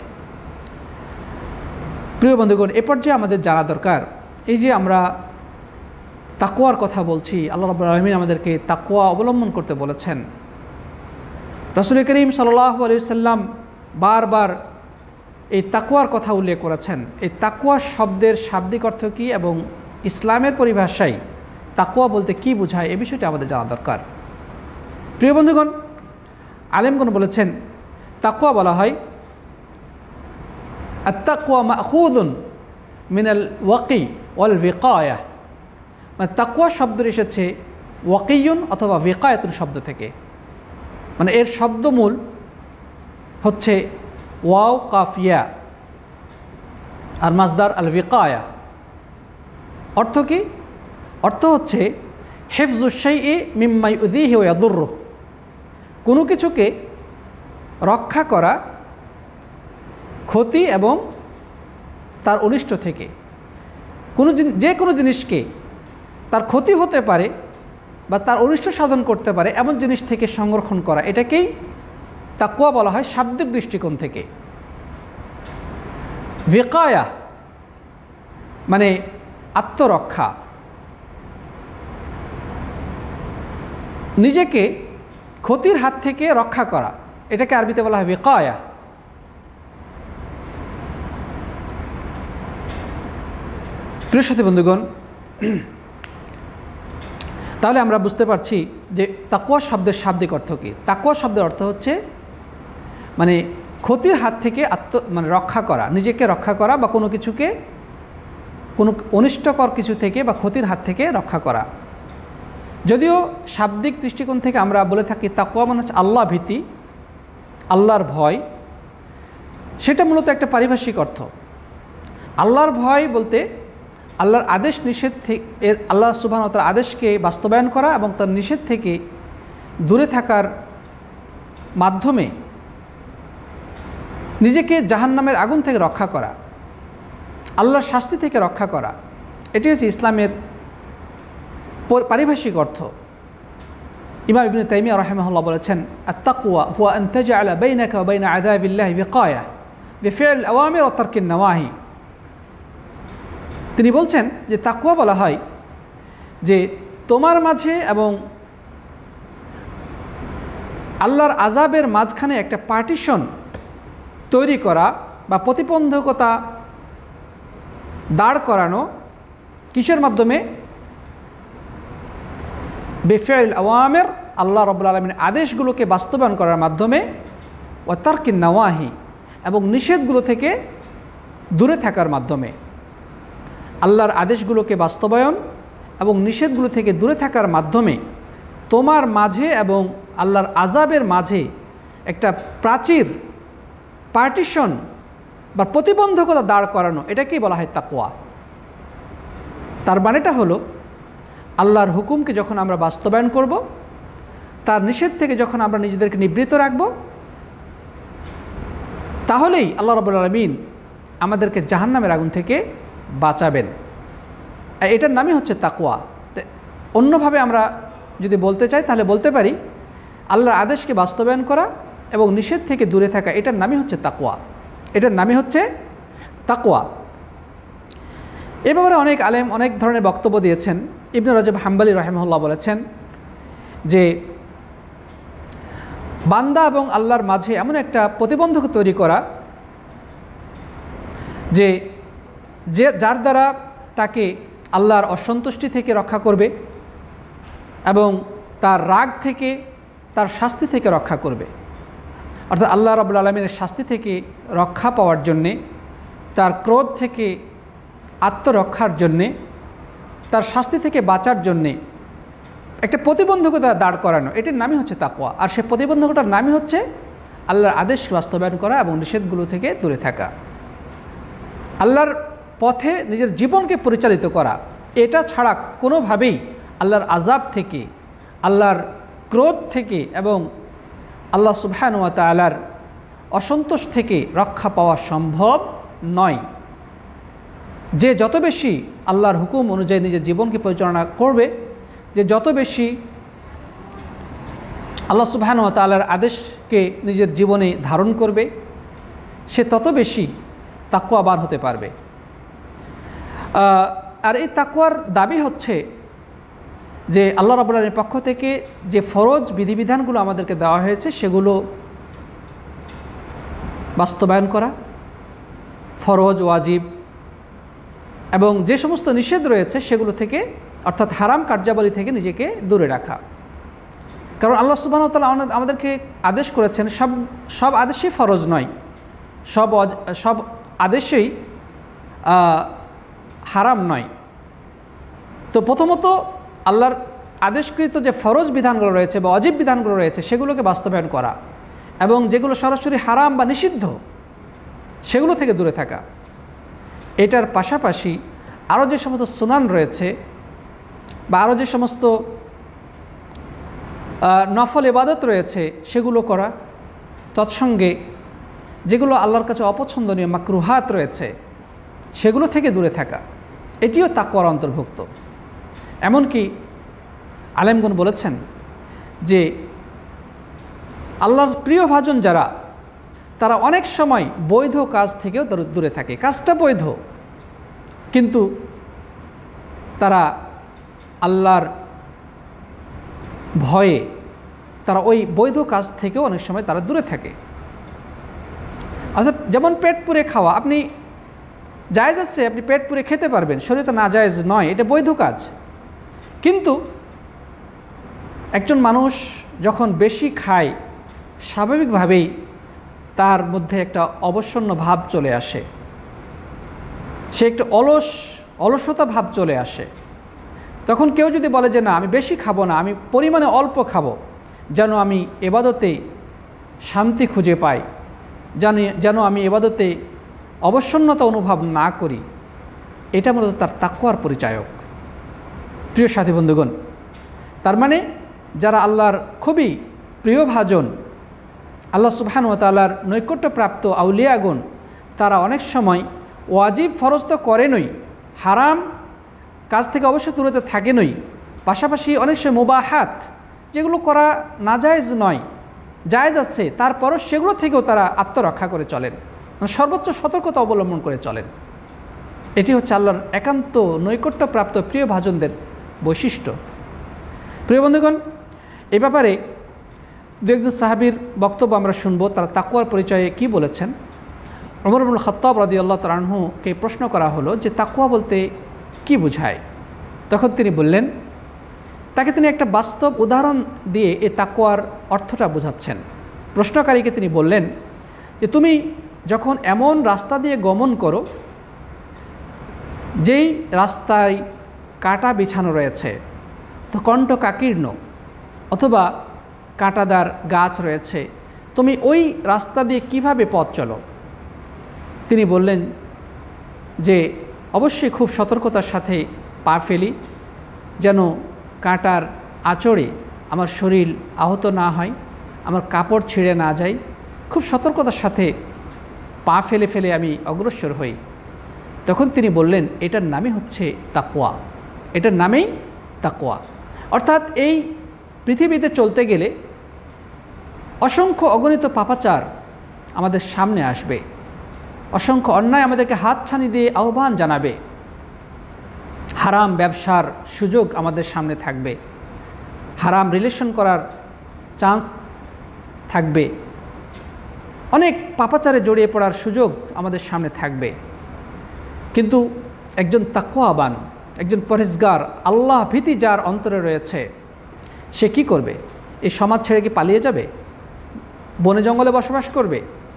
প্রিয় বন্ধুগণ, এ পর্যায়ে আমাদের জানা দরকার, এই যে আমরা তাকওয়ার কথা বলছি, আল্লাহ রাব্বুল আলামিন আমাদেরকে তাকওয়া অবলম্বন করতে বলেছেন। রাসূল করিম সাল্লাল্লাহু আলাইহি ওয়াসাল্লাম বারবার এই তাকওয়ার কথা উল্লেখ করেছেন। এই তাকওয়া শব্দের শাব্দিক অর্থ কী এবং ইসলামের পরিভাষায় তাকওয়া বলতে কী বোঝায়, এ বিষয়টি আমাদের জানা দরকার। প্রিয় বন্ধুগণ, আলেমগণ বলেছেন তাকওয়া বলা হয় আত-তাকওয়া মাখুযুন মিনাল ওয়াকি ওয়াল বিকায়া। মানে তাকওয়া শব্দ এসেছে ওয়াকিয়ুন অথবা বিকায়াতুন শব্দ থেকে, মানে এর শব্দমূল হচ্ছে ওয়াও কাফ ইয়া, আর মাসদার আল বিকায়া। অর্থ কি? অর্থ হচ্ছে হিফজুশ শাইই মিম্মা ইউযিহি ওয়া ইয়াদুররু, কোনো কিছুকে রক্ষা করা ক্ষতি এবং তার অনিষ্ট থেকে। কোনো যে কোনো জিনিসকে তার ক্ষতি হতে পারে বা তার অনিষ্ট সাধন করতে পারে এমন জিনিস থেকে সংরক্ষণ করা, এটাকেই তাকওয়া বলা হয় শাব্দিক দৃষ্টিকোণ থেকে। বিকায়া মানে আত্মরক্ষা, নিজেকে ক্ষতির হাত থেকে রক্ষা করা, এটাকে আরবিতে বলা হয় বিকায়া। প্রিয় সাথী বন্ধুগণ, তাহলে আমরা বুঝতে পারছি যে তাকওয়া শব্দের শাব্দিক অর্থ কী। তাকওয়া শব্দের অর্থ হচ্ছে মানে ক্ষতির হাত থেকে আত্ম মানে রক্ষা করা, নিজেকে রক্ষা করা বা কোনো কিছুকে কোনো অনিষ্টকর কিছু থেকে বা ক্ষতির হাত থেকে রক্ষা করা। যদিও শাব্দিক দৃষ্টিকোণ থেকে আমরা বলে থাকি তাকওয়া মানে হচ্ছে আল্লাহ ভীতি, আল্লাহর ভয়, সেটা মূলত একটা পারিভাষিক অর্থ। আল্লাহর ভয় বলতে আল্লাহর আদেশ নিষেধ থেকে এর আল্লাহ সুবহানাহু ওয়া তাআলার আদেশকে বাস্তবায়ন করা এবং তার নিষেধ থেকে দূরে থাকার মাধ্যমে নিজেকে জাহান্নামের আগুন থেকে রক্ষা করা, আল্লাহর শাস্তি থেকে রক্ষা করা। এটি হচ্ছে ইসলামের পারিভাষিক অর্থ। ইমাম ইবনে তাইমিয়া রাহিমাহুল্লাহ বলেছেন, আত-তাকওয়া হুয়া আন তাজআলা বাইনাকা ওয়া বাইনা আযাবিল্লাহি বিকায়া বিফি'ল আওয়ামির ওয়া তারকিন নাওয়াহি। তিনি বলছেন যে তাকওয়া বলা হয় যে তোমার মাঝে এবং আল্লাহর আযাবের মাঝখানে একটা পার্টিশন তৈরি করা বা প্রতিবন্ধকতা দাঁড় করানো। কিসের মাধ্যমে? বিফি'ল আওয়ামির, আল্লাহ রাব্বুল আলামিনের আদেশগুলোকে বাস্তবায়ন করার মাধ্যমে, ওয়া তারকিন নাওয়াহি, এবং নিষেধগুলো থেকে দূরে থাকার মাধ্যমে। আল্লাহর আদেশগুলোকে বাস্তবায়ন এবং নিষেধগুলো থেকে দূরে থাকার মাধ্যমে তোমার মাঝে এবং আল্লাহর আযাবের মাঝে একটা প্রাচীর, পার্টিশন বা প্রতিবন্ধকতা দাঁড় করানো, এটাকেই বলা হয় তাকওয়া। তার মানেটা হলো আল্লাহর হুকুমকে যখন আমরা বাস্তবায়ন করব, তার নিষেধ থেকে যখন আমরা নিজেদেরকে নিবৃত্ত রাখব, তাহলেই আল্লাহ রাব্বুল আলামিন আমাদেরকে জাহান্নামের আগুন থেকে বাঁচাবেন। এটার নামই হচ্ছে তাকওয়া। অন্যভাবে আমরা যদি বলতে চাই তাহলে বলতে পারি আল্লাহর আদেশকে বাস্তবায়ন করা এবং নিষেধ থেকে দূরে থাকা, এটার নামই হচ্ছে তাকওয়া। এটার নামই হচ্ছে তাকওয়া। এ ব্যাপারে অনেক আলেম অনেক ধরনের বক্তব্য দিয়েছেন। ইবনে রজব হাম্বলি রাহিমাহুল্লাহ বলেছেন যে বান্দা এবং আল্লাহর মাঝে এমন একটা প্রতিবন্ধক তৈরি করা যে যে যার দ্বারা তাকে আল্লাহর অসন্তুষ্টি থেকে রক্ষা করবে এবং তার রাগ থেকে, তার শাস্তি থেকে রক্ষা করবে। অর্থাৎ আল্লাহ রাব্বুল আলামিনের শাস্তি থেকে রক্ষা পাওয়ার জন্যে, তার ক্রোধ থেকে আত্মরক্ষার জন্যে, তার শাস্তি থেকে বাঁচার জন্যে একটা প্রতিবন্ধকতা দাঁড় করানো, এটির নামই হচ্ছে তাকওয়া। আর সে প্রতিবন্ধকতার নামই হচ্ছে আল্লাহর আদেশ বাস্তবায়ন করা এবং নিষেধগুলো থেকে দূরে থাকা, আল্লাহর পথে নিজের জীবনকে পরিচালিত করা। এটা ছাড়া কোনোভাবেই আল্লাহর আযাব থেকে, আল্লাহর ক্রোধ থেকে এবং আল্লাহ সুবহানাহু ওয়া তাআলার অসন্তোষ থেকে রক্ষা পাওয়া সম্ভব নয়। যে যত বেশি আল্লাহর হুকুম অনুযায়ী নিজের জীবনকে পরিচালনা করবে, যে যত বেশি আল্লাহ সুবহানাহু ওয়া তাআলার আদেশকে নিজের জীবনে ধারণ করবে, সে তত বেশি তাকওয়াবান হতে পারবে। আর এই তাকওয়ার দাবি হচ্ছে যে আল্লাহ রাব্বুল আলামিনের পক্ষ থেকে যে ফরজ বিধিবিধানগুলো আমাদেরকে দেওয়া হয়েছে সেগুলো বাস্তবায়ন করা, ফরজ, ওয়াজিব, এবং যে সমস্ত নিষেধ রয়েছে সেগুলো থেকে, অর্থাৎ হারাম কার্যাবলী থেকে নিজেকে দূরে রাখা। কারণ আল্লাহ সুবহানাহু ওয়া তাআলা আমাদেরকে আদেশ করেছেন, সব সব আদেশই ফরজ নয়, সব সব আদেশেই হারাম নয়। তো প্রথমত আল্লাহর আদেশকৃত যে ফরজ বিধানগুলো রয়েছে বা ওয়াজিব বিধানগুলো রয়েছে সেগুলোকে বাস্তবায়ন করা, এবং যেগুলো সরাসরি হারাম বা নিষিদ্ধ সেগুলো থেকে দূরে থাকা। এটার পাশাপাশি আরও যে সমস্ত সুনান রয়েছে বা আরও যে সমস্ত নফল ইবাদত রয়েছে সেগুলো করা, তৎসঙ্গে যেগুলো আল্লাহর কাছে অপছন্দনীয় মাকরুহাত রয়েছে সেগুলো থেকে দূরে থাকা, এটিও তাকওয়ার অন্তর্ভুক্ত। এমনকি আলেমগণ বলেছেন যে আল্লাহর প্রিয় ভাজন যারা, তারা অনেক সময় বৈধ কাজ থেকেও দূরে থাকে। কাজটা বৈধ, কিন্তু তারা আল্লাহর ভয়ে তারা ওই বৈধ কাজ থেকেও অনেক সময় তারা দূরে থাকে। অর্থাৎ যেমন পেট পুরে খাওয়া, আপনি জায়েজ আছে, আপনি পেট পুরে খেতে পারবেন, শরীয়তে না জায়েজ নয়, এটা বৈধ কাজ। কিন্তু একজন মানুষ যখন বেশি খায় স্বাভাবিকভাবেই তার মধ্যে একটা অবসন্ন ভাব চলে আসে, সে একটু অলস অলসতা ভাব চলে আসে। তখন কেউ যদি বলে যে না আমি বেশি খাবো না, আমি পরিমাণে অল্প খাবো, যেন আমি এবাদতে শান্তি খুঁজে পাই, জানি যেন আমি এবাদতে অবসন্নতা অনুভব না করি, এটা মূলত তার তাকওয়ার পরিচায়ক। প্রিয় সাথী বন্ধুগণ, তার মানে যারা আল্লাহর খুবই প্রিয়ভাজন, আল্লাহ সুবহানাহু ওয়া তাআলার নৈকট্যপ্রাপ্ত আউলিয়াগণ, তারা অনেক সময় ওয়াজিব ফরজ তো করেনই, হারাম কাজ থেকে অবশ্য দূরতে থাকেনই, পাশাপাশি অনেক সময় মুবাহাত যেগুলো করা নাজায়েজ নয়, জায়েজ আছে, তারপরও সেগুলো থেকেও তারা আত্মরক্ষা করে চলেন, সর্বোচ্চ সতর্কতা অবলম্বন করে চলেন। এটি হচ্ছে আল্লাহর একান্ত নৈকট্যপ্রাপ্ত প্রিয় ভাজনদের বৈশিষ্ট্য। প্রিয় বন্ধুগণ, এই ব্যাপারে দু একজন সাহাবীর বক্তব্য আমরা শুনবো, তারা তাকওয়ার পরিচয়ে কি বলেছেন। ওমর ইবনুল খাত্তাব রাদিয়াল্লাহু তাআলা আনহুকে প্রশ্ন করা হলো যে তাকওয়া বলতে কি বোঝায়? তখন তিনি বললেন, তাকে তিনি একটা বাস্তব উদাহরণ দিয়ে এই তাকওয়ার অর্থটা বোঝাচ্ছেন। প্রশ্নকারীকে তিনি বললেন যে তুমি যখন এমন রাস্তা দিয়ে গমন করো যেই রাস্তায় কাঁটা বিছানো রয়েছে, তো কণ্টকাকীর্ণ অথবা কাঁটাদার গাছ রয়েছে, তুমি ওই রাস্তা দিয়ে কিভাবে পথ চলো? তিনি বললেন যে অবশ্যই খুব সতর্কতার সাথে পা ফেলি, যেন কাঁটার আঁচড়ে আমার শরীর আহত না হয়, আমার কাপড় ছিঁড়ে না যায়, খুব সতর্কতার সাথে পা ফেলে ফেলে আমি অগ্রসর হই। তখন তিনি বললেন এটার নামই হচ্ছে তাকওয়া, এটার নামেই তাকওয়া। অর্থাৎ এই পৃথিবীতে চলতে গেলে অসংখ্য অগণিত পাপাচার আমাদের সামনে আসবে, অসংখ্য অন্যায় আমাদেরকে হাতছানি দিয়ে আহ্বান জানাবে, হারাম ব্যবসার সুযোগ আমাদের সামনে থাকবে, হারাম রিলেশন করার চান্স থাকবে, অনেক পাপাচারে জড়িয়ে পড়ার সুযোগ আমাদের সামনে থাকবে। কিন্তু একজন তাকওয়াবান, একজন পরহেজগার, আল্লাহ ভীতি যার অন্তরে রয়েছে, সে কি করবে? এই সমাজ ছেড়ে কি পালিয়ে যাবে? বনে জঙ্গলে বসবাস করবে?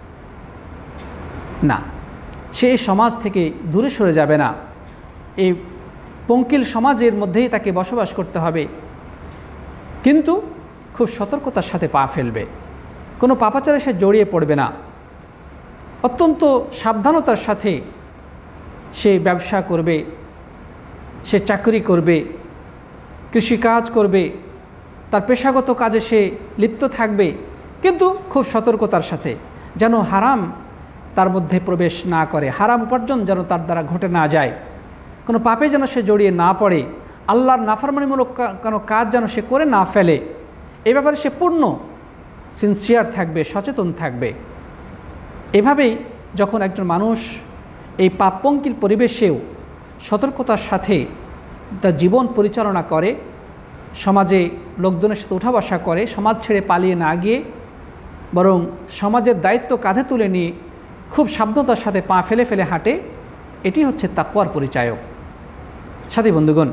না, সে এই সমাজ থেকে দূরে সরে যাবে না, এই পঙ্কিল সমাজের মধ্যেই তাকে বসবাস করতে হবে, কিন্তু খুব সতর্কতার সাথে পা ফেলবে, কোনো পাপাচারে সে জড়িয়ে পড়বে না, অত্যন্ত সাবধানতার সাথে সে ব্যবসা করবে, সে চাকরি করবে, কৃষিকাজ করবে, তার পেশাগত কাজে সে লিপ্ত থাকবে, কিন্তু খুব সতর্কতার সাথে, যেন হারাম তার মধ্যে প্রবেশ না করে, হারাম উপার্জন যেন তার দ্বারা ঘটে না যায়, কোনো পাপে যেন সে জড়িয়ে না পড়ে, আল্লাহর নাফরমানিমূলক কোনো কাজ যেন সে করে না ফেলে, এই ব্যাপারে সে পূর্ণ সিনসিয়ার থাকবে, সচেতন থাকবে। এভাবেই যখন একজন মানুষ এই পাপপঙ্কিল পরিবেশেও সতর্কতার সাথে তার জীবন পরিচালনা করে, সমাজে লোকজনের সাথে উঠা বসা করে, সমাজ ছেড়ে পালিয়ে না গিয়ে বরং সমাজের দায়িত্ব কাঁধে তুলে নিয়ে খুব সাবধানতার সাথে পা ফেলে ফেলে হাঁটে, এটি হচ্ছে তাকওয়ার পরিচায়ক। সাথী বন্ধুগণ,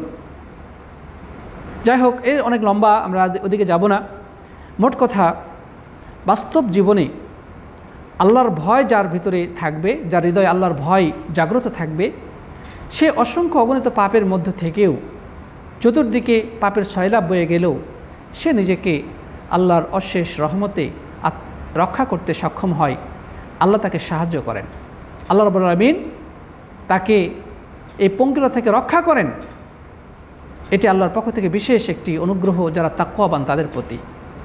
যাই হোক, এর অনেক লম্বা, আমরা ওদিকে যাব না। মোট কথা, বাস্তব জীবনে আল্লাহর ভয় যার ভিতরে থাকবে, যার হৃদয়ে আল্লাহর ভয় জাগ্রত থাকবে, সে অসংখ্য অগণিত পাপের মধ্য থেকেও, চতুর্দিকে পাপের সয়লাভ বয়ে গেলেও সে নিজেকে আল্লাহর অশেষ রহমতে রক্ষা করতে সক্ষম হয়। আল্লাহ তাকে সাহায্য করেন, আল্লাহ রাব্বুল আলামিন তাকে এই পঙ্কিলতা থেকে রক্ষা করেন। এটি আল্লাহর পক্ষ থেকে বিশেষ একটি অনুগ্রহ যারা তাকওয়াবান তাদের প্রতি।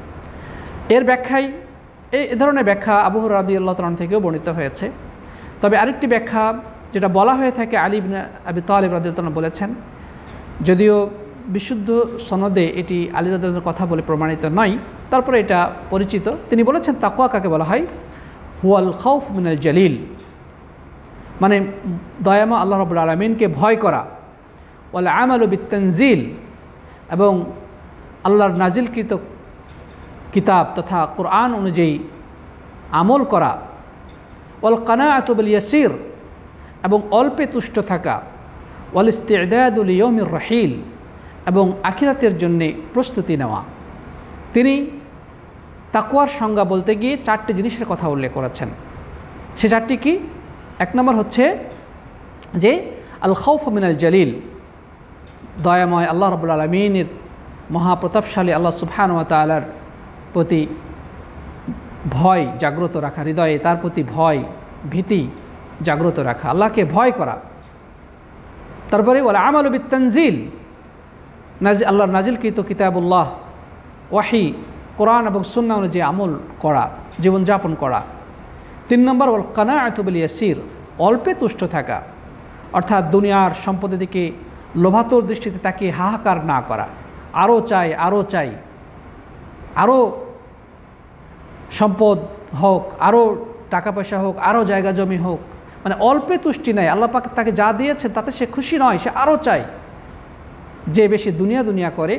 এর ব্যাখ্যায়, এই ধরনের ব্যাখ্যা আবু হুরায়রা রাদিয়াল্লাহু তাআলা থেকেও বর্ণিত হয়েছে। তবে আরেকটি ব্যাখ্যা যেটা বলা হয়ে থাকে, আলী ইবনে আবি তালিব রাদিয়াল্লাহু তাআলা বলেছেন, যদিও বিশুদ্ধ সনদে এটি আলী রাদিয়াল্লাহু কথা বলে প্রমাণিত নয়, তারপরে এটা পরিচিত। তিনি বলেছেন তাকওয়া কাকে বলা হয়? হুয়াল খাউফ মিনাল জালিল, মানে দয়াময় আল্লাহ রাব্বুল আলামিনকে ভয় করা, ওয়াল আমালু বিত তানজিল, এবং আল্লাহর নাজিলকৃত কিতাব তথা কোরআন অনুযায়ী আমল করা, ওয়াল কানাআতু বিল ইয়াসির এবং অল্পে তুষ্ট থাকা, ওয়াল ইস্তি'দাদু লিয়াউমির রাহিল এবং আখিরাতের জন্য প্রস্তুতি নেওয়া। তিনি তাকওয়ার সংজ্ঞা বলতে গিয়ে চারটি জিনিসের কথা উল্লেখ করেছেন। সে চারটি কি? এক নম্বর হচ্ছে যে আল খাউফু মিনাল জালিল, দয়াময় আল্লাহ রাব্বুল আলামিনের মহাপ্রতাপশালী আল্লাহ সুবহানাহু ওয়া তাআলার প্রতি ভয় জাগ্রত রাখা, হৃদয়ে তার প্রতি ভয় ভীতি জাগ্রত রাখা, আল্লাহকে ভয় করা। তারপরে ওয়াল আমালু বিত তানজিল, নাজি আল্লাহর নাজিলকৃত কিতাবুল্লাহ ওয়াহি কোরআন এবং সুন্নাহ অনুযায়ী আমল করা, জীবনযাপন করা। তিন নম্বর ওয়াল কানাআতু বিল ইয়াসির, অল্পে তুষ্ট থাকা, অর্থাৎ দুনিয়ার সম্পদের দিকে লোভাতুর দৃষ্টিতে তাকিয়ে হাহাকার না করা, আরও চাই আরও চাই, আরও সম্পদ হোক, আরও টাকা পয়সা হোক, আরও জায়গা জমি হোক, মানে অল্পে তুষ্টি নাই। আল্লাহ পাক তাকে যা দিয়েছেন তাতে সে খুশি নয়, সে আরও চাই। যে বেশি দুনিয়া দুনিয়া করে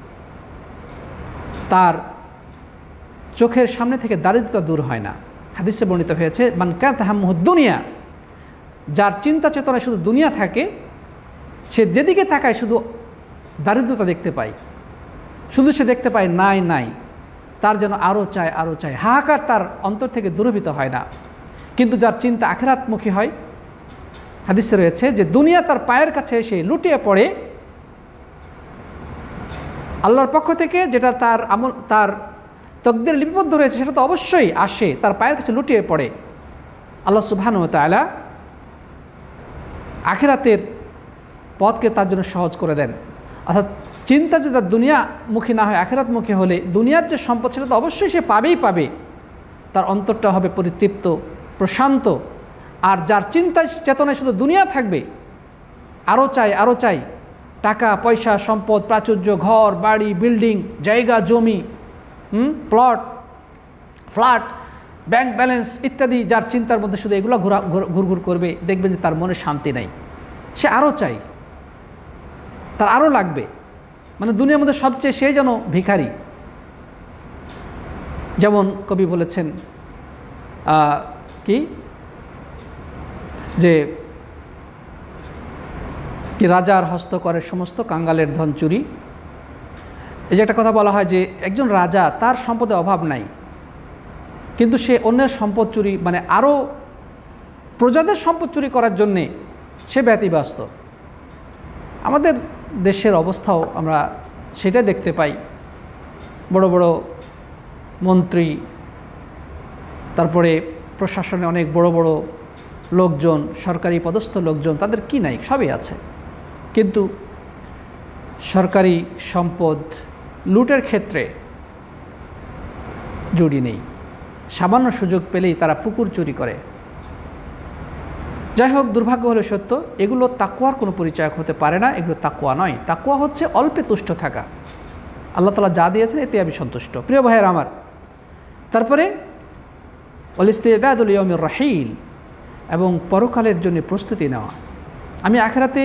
তার চোখের সামনে থেকে দারিদ্রতা দূর হয় না। হাদিসে বর্ণিত হয়েছে মান কানা হাম্মুহু দুনিয়া, যার চিন্তা চেতনায় শুধু দুনিয়া থাকে সে যেদিকে তাকায় শুধু দারিদ্রতা দেখতে পায়, শুধু সে দেখতে পায় নাই নাই, তার যেন আরও চায় আরও চায়, হাহাকার তার অন্তর থেকে দূরীভূত হয় না। কিন্তু যার চিন্তা আখিরাতমুখী হয়, হাদিসে রয়েছে যে দুনিয়া তার পায়ের কাছে এসে লুটিয়ে পড়ে, আল্লাহর পক্ষ থেকে যেটা তার আমল তার তকদিরে লিপিবদ্ধ রয়েছে সেটা তো অবশ্যই আসে, তার পায়ের কাছে লুটিয়ে পড়ে। আল্লাহ সুবহানাহু ওয়া তাআলা আখিরাতের পথকে তার জন্য সহজ করে দেন। অর্থাৎ চিন্তা যদি তার দুনিয়ামুখী না হয়, আখিরাতমুখী হলে দুনিয়ার যে সম্পদ সেটা তো অবশ্যই সে পাবেই পাবে, তার অন্তরটা হবে পরিতৃপ্ত প্রশান্ত। আর যার চিন্তা চেতনায় শুধু দুনিয়া থাকবে, আরও চাই আরও চাই, টাকা পয়সা সম্পদ প্রাচুর্য, ঘর বাড়ি বিল্ডিং জায়গা জমি, হুম প্লট ফ্ল্যাট ব্যাংক ব্যালেন্স ইত্যাদি, যার চিন্তার মধ্যে শুধু এগুলো ঘোরা ঘুরঘুর করবে, দেখবেন যে তার মনে শান্তি নাই, সে আরও চাই, তার আরও লাগবে। মানে দুনিয়ার মধ্যে সবচেয়ে সে যেন ভিখারি। যেমন কবি বলেছেন কি যে কি রাজার হস্ত করে সমস্ত কাঙ্গালের ধন চুরি। এই যে একটা কথা বলা হয় যে একজন রাজা, তার সম্পদে অভাব নাই, কিন্তু সে অন্যের সম্পদ চুরি, মানে আরও প্রজাদের সম্পদ চুরি করার জন্যে সে ব্যতিব্যস্ত। আমাদের দেশের অবস্থাও আমরা সেটা দেখতে পাই। বড় বড় মন্ত্রী, তারপরে প্রশাসনে অনেক বড় বড় লোকজন, সরকারি পদস্থ লোকজন, তাদের কি নাই, সবই আছে, কিন্তু সরকারি সম্পদ লুটের ক্ষেত্রে জড়ি নেই। সামান্য সুযোগ পেলেই তারা পুকুর চুরি করে। যাই হোক, দুর্ভাগ্য হলে সত্য, এগুলো তাকওয়ার কোনো পরিচয় হতে পারে না, এগুলো তাকওয়া নয়। তাকওয়া হচ্ছে অল্পে তুষ্ট থাকা, আল্লাহ তাআলা যা দিয়েছেন এতে আমি সন্তুষ্ট। প্রিয় ভাইয়ের আমার, তারপরে ওয়াল ইস্তি'দাদু লিয়াউমির রাহিল, এবং পরকালের জন্য প্রস্তুতি নেওয়া। আমি আখিরাতে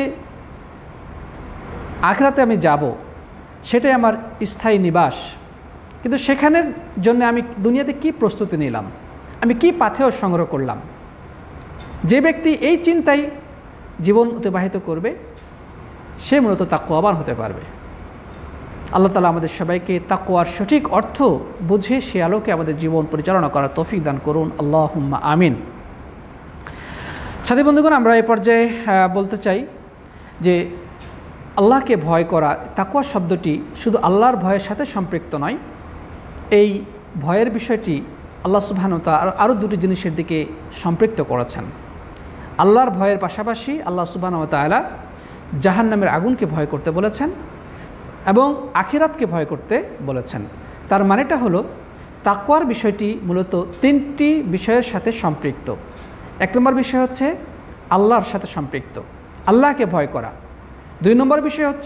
আখিরাতে আমি যাব, সেটাই আমার স্থায়ী নিবাস, কিন্তু সেখানের জন্য আমি দুনিয়াতে কি প্রস্তুতি নিলাম, আমি কি পাথেয় সংগ্রহ করলাম। যে ব্যক্তি এই চিন্তায় জীবন অতিবাহিত করবে সে মূলত তাকওয়াবান হতে পারবে। আল্লাহ তাআলা আমাদের সবাইকে তাকওয়ার সঠিক অর্থ বুঝে সে আলোকে আমাদের জীবন পরিচালনা করার তৌফিক দান করুন, আল্লাহুম্মা আমিন। সাথী বন্ধুগণ, আমরা এই পর্যায়ে বলতে চাই যে আল্লাহকে ভয় করা, তাকওয়া শব্দটি শুধু আল্লাহর ভয়ের সাথে সম্পৃক্ত নয়। এই ভয়ের বিষয়টি আল্লাহ সুবহানাহু ওয়া তাআলা আরও দুটি জিনিসের দিকে সম্পৃক্ত করেছেন। আল্লাহর ভয়ের পাশাপাশি আল্লাহ সুবহানাহু ওয়া তাআলা জাহান্নামের আগুনকে ভয় করতে বলেছেন এবং আখিরাতকে ভয় করতে বলেছেন। তার মানেটা হলো তাকওয়ার বিষয়টি মূলত তিনটি বিষয়ের সাথে সম্পৃক্ত। এক নম্বর বিষয় হচ্ছে আল্লাহর সাথে সম্পৃক্ত, আল্লাহকে ভয় করা। দুই নম্বর বিষয় হচ্ছে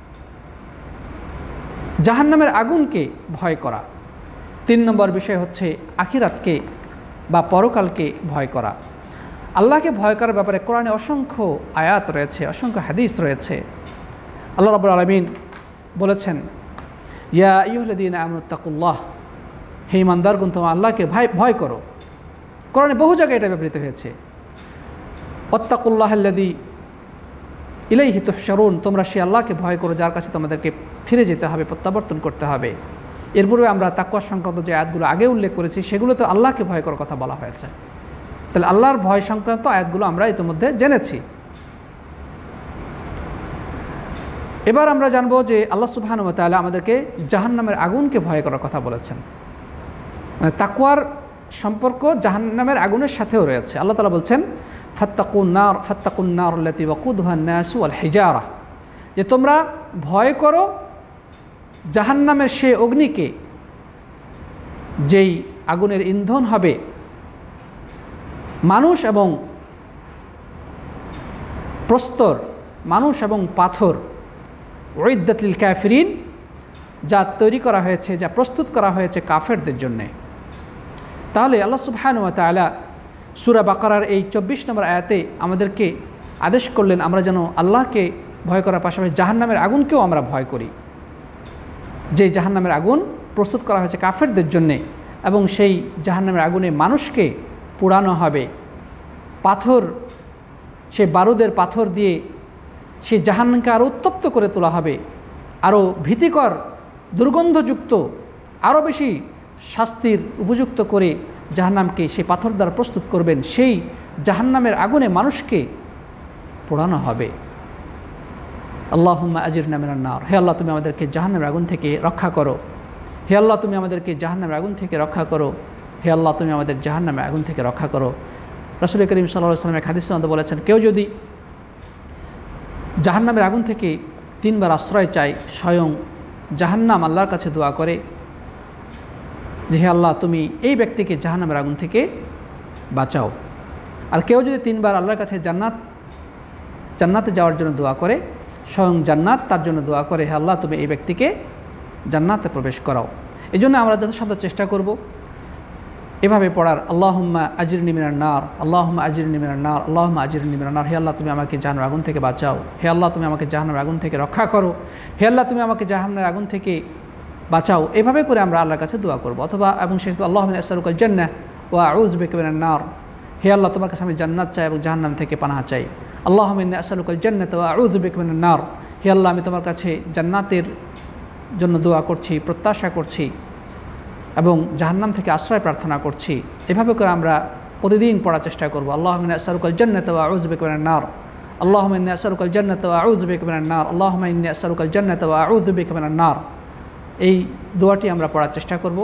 জাহান্নামের আগুনকে ভয় করা। তিন নম্বর বিষয় হচ্ছে আখিরাতকে বা পরকালকে ভয় করা। আল্লাহকে ভয় করার ব্যাপারে কোরআনে অসংখ্য আয়াত রয়েছে, অসংখ্য হাদিস রয়েছে। আল্লাহ রাব্বুল আলামিন বলেছেন ইয়া আইয়ুহাল্লাযীনা আমানু তাকুল্লাহ, হে ঈমানদারগণ তোমরা আল্লাহকে ভয় ভয় করো। কোরআনে বহু জায়গায় এটা ব্যবহৃত হয়েছে। ওয়াত্তাকুল্লাহাল্লাযী ইলাইহি তুহশারুন, তোমরা সেই আল্লাহকে ভয় করো যার কাছে তোমাদেরকে ফিরে যেতে হবে, প্রত্যাবর্তন করতে হবে। এর পূর্বে আমরা তাকওয়া সংক্রান্ত যে আয়াতগুলো আগে উল্লেখ করেছি সেগুলোতে আল্লাহকে ভয় করার কথা বলা হয়েছে। তাহলে আল্লাহর ভয় সংক্রান্ত আয়াতগুলো আমরা ইতিমধ্যে জেনেছি। এবার আমরা জানবো যে আল্লাহ সুবহানাহু ওয়া তাআলা আমাদেরকে জাহান্নামের আগুনকে ভয় করার কথা বলেছেন। মানে তাকওয়ার সম্পর্ক জাহান্নামের আগুনের সাথেও রয়েছে। আল্লাহ তাআলা বলছেন ফাত্তাকুন নার ফাত্তাকুন নার আল্লাতী ওয়াকুদুহান নাসু ওয়াল হিজারা, যে তোমরা ভয় করো জাহান্নামের সেই অগ্নিকে যেই আগুনের ইন্ধন হবে মানুষ এবং প্রস্তর, মানুষ এবং পাথর, উইদ্দাত লিল কাফিরিন, যা তৈরি করা হয়েছে, যা প্রস্তুত করা হয়েছে কাফেরদের জন্যে। তাহলে আল্লাহ সুবহানাহু ওয়া তাআলা সূরা বাকারার এই চব্বিশ নম্বর আয়াতে আমাদেরকে আদেশ করলেন আমরা যেন আল্লাহকে ভয় করার পাশাপাশি জাহান্নামের আগুনকেও আমরা ভয় করি, যে জাহান্নামের আগুন প্রস্তুত করা হয়েছে কাফেরদের জন্যে, এবং সেই জাহান্নামের আগুনে মানুষকে পোড়ানো হবে। পাথর, সেই বারুদের পাথর দিয়ে সেই জাহান্নামকে আরও উত্তপ্ত করে তোলা হবে, আরও ভীতিকর, দুর্গন্ধযুক্ত, আরও বেশি শাস্তির উপযুক্ত করে জাহান্নামকে সেই পাথর দ্বারা প্রস্তুত করবেন। সেই জাহান্নামের আগুনে মানুষকে পোড়ানো হবে। আল্লাহুম্মা আজিরনা মিনান নার, হে আল্লাহ তুমি আমাদেরকে জাহান্নামের আগুন থেকে রক্ষা করো। হে আল্লাহ তুমি আমাদেরকে জাহান্নামের আগুন থেকে রক্ষা করো। হে আল্লাহ তুমি আমাদের জাহান্নামের আগুন থেকে রক্ষা করো। রাসূল করিম সাল্লাল্লাহু আলাইহি ওয়াসাল্লাম এক হাদিসে আমাদের বলেছেন, কেউ যদি জাহান্নামের আগুন থেকে তিনবার আশ্রয় চায়, স্বয়ং জাহান্নাম আল্লাহর কাছে দোয়া করে যে হে আল্লাহ তুমি এই ব্যক্তিকে জাহান্নামের আগুন থেকে বাঁচাও। আর কেউ যদি তিনবার আল্লাহর কাছে জান্নাত জান্নাতে যাওয়ার জন্য দোয়া করে, স্বয়ং জান্নাত তার জন্য দোয়া করে হে আল্লাহ তুমি এই ব্যক্তিকে জান্নাতে প্রবেশ করাও। এই জন্য আমরা যথাসাধ্য চেষ্টা করব এভাবে পড়ার, আল্লাহুম্মা আজিরনি মিনান নার, আল্লাহুম্মা আজিরনি মিনান নার, আল্লাহুম্মা আজিরনি মিনান নার, হে আল্লাহ তুমি আমাকে জাহান্নামের আগুন থেকে বাঁচাও। হে আল্লাহ তুমি আমাকে জাহান্নামের আগুন থেকে রক্ষা করো। হে আল্লাহ তুমি আমাকে জাহান্নামের আগুন থেকে বাঁচাও। এভাবে করে আমরা আল্লাহর কাছে দোয়া করব। অথবা এবং শেষ আল্লাহুম্মা ইন্নী আসআলুকাল জান্নাহ ওয়া আউযু বিকা মিনান নার, হে আল্লাহ তোমার কাছে আমি জান্নাত চাই এবং জাহান্নাম থেকে পানাহ চাই। আল্লাহুম্মা ইন্নী আসআলুকাল জান্নাহ ওয়া আউযু বিকা মিনান নার, হে আল্লাহ আমি তোমার কাছে জান্নাতের জন্য দোয়া করছি, প্রত্যাশা করছি এবং জাহান্নাম থেকে আশ্রয় প্রার্থনা করছি। এভাবে করে আমরা প্রতিদিন পড়ার চেষ্টা করব। আল্লাহুম্মা ইন্নী আসআলুকাল জান্নাহ ওয়া আউযু বিকা মিনান নার, আল্লাহুম্মা ইন্নী আসআলুকাল জান্নাহ ওয়া আউযু বিকা মিনান নার, আল্লাহুম্মা ইন্নী আসআলুকাল জান্নাহ ওয়া আউযু বিকা মিনান নার। এই দোয়াটি আমরা পড়ার চেষ্টা করব।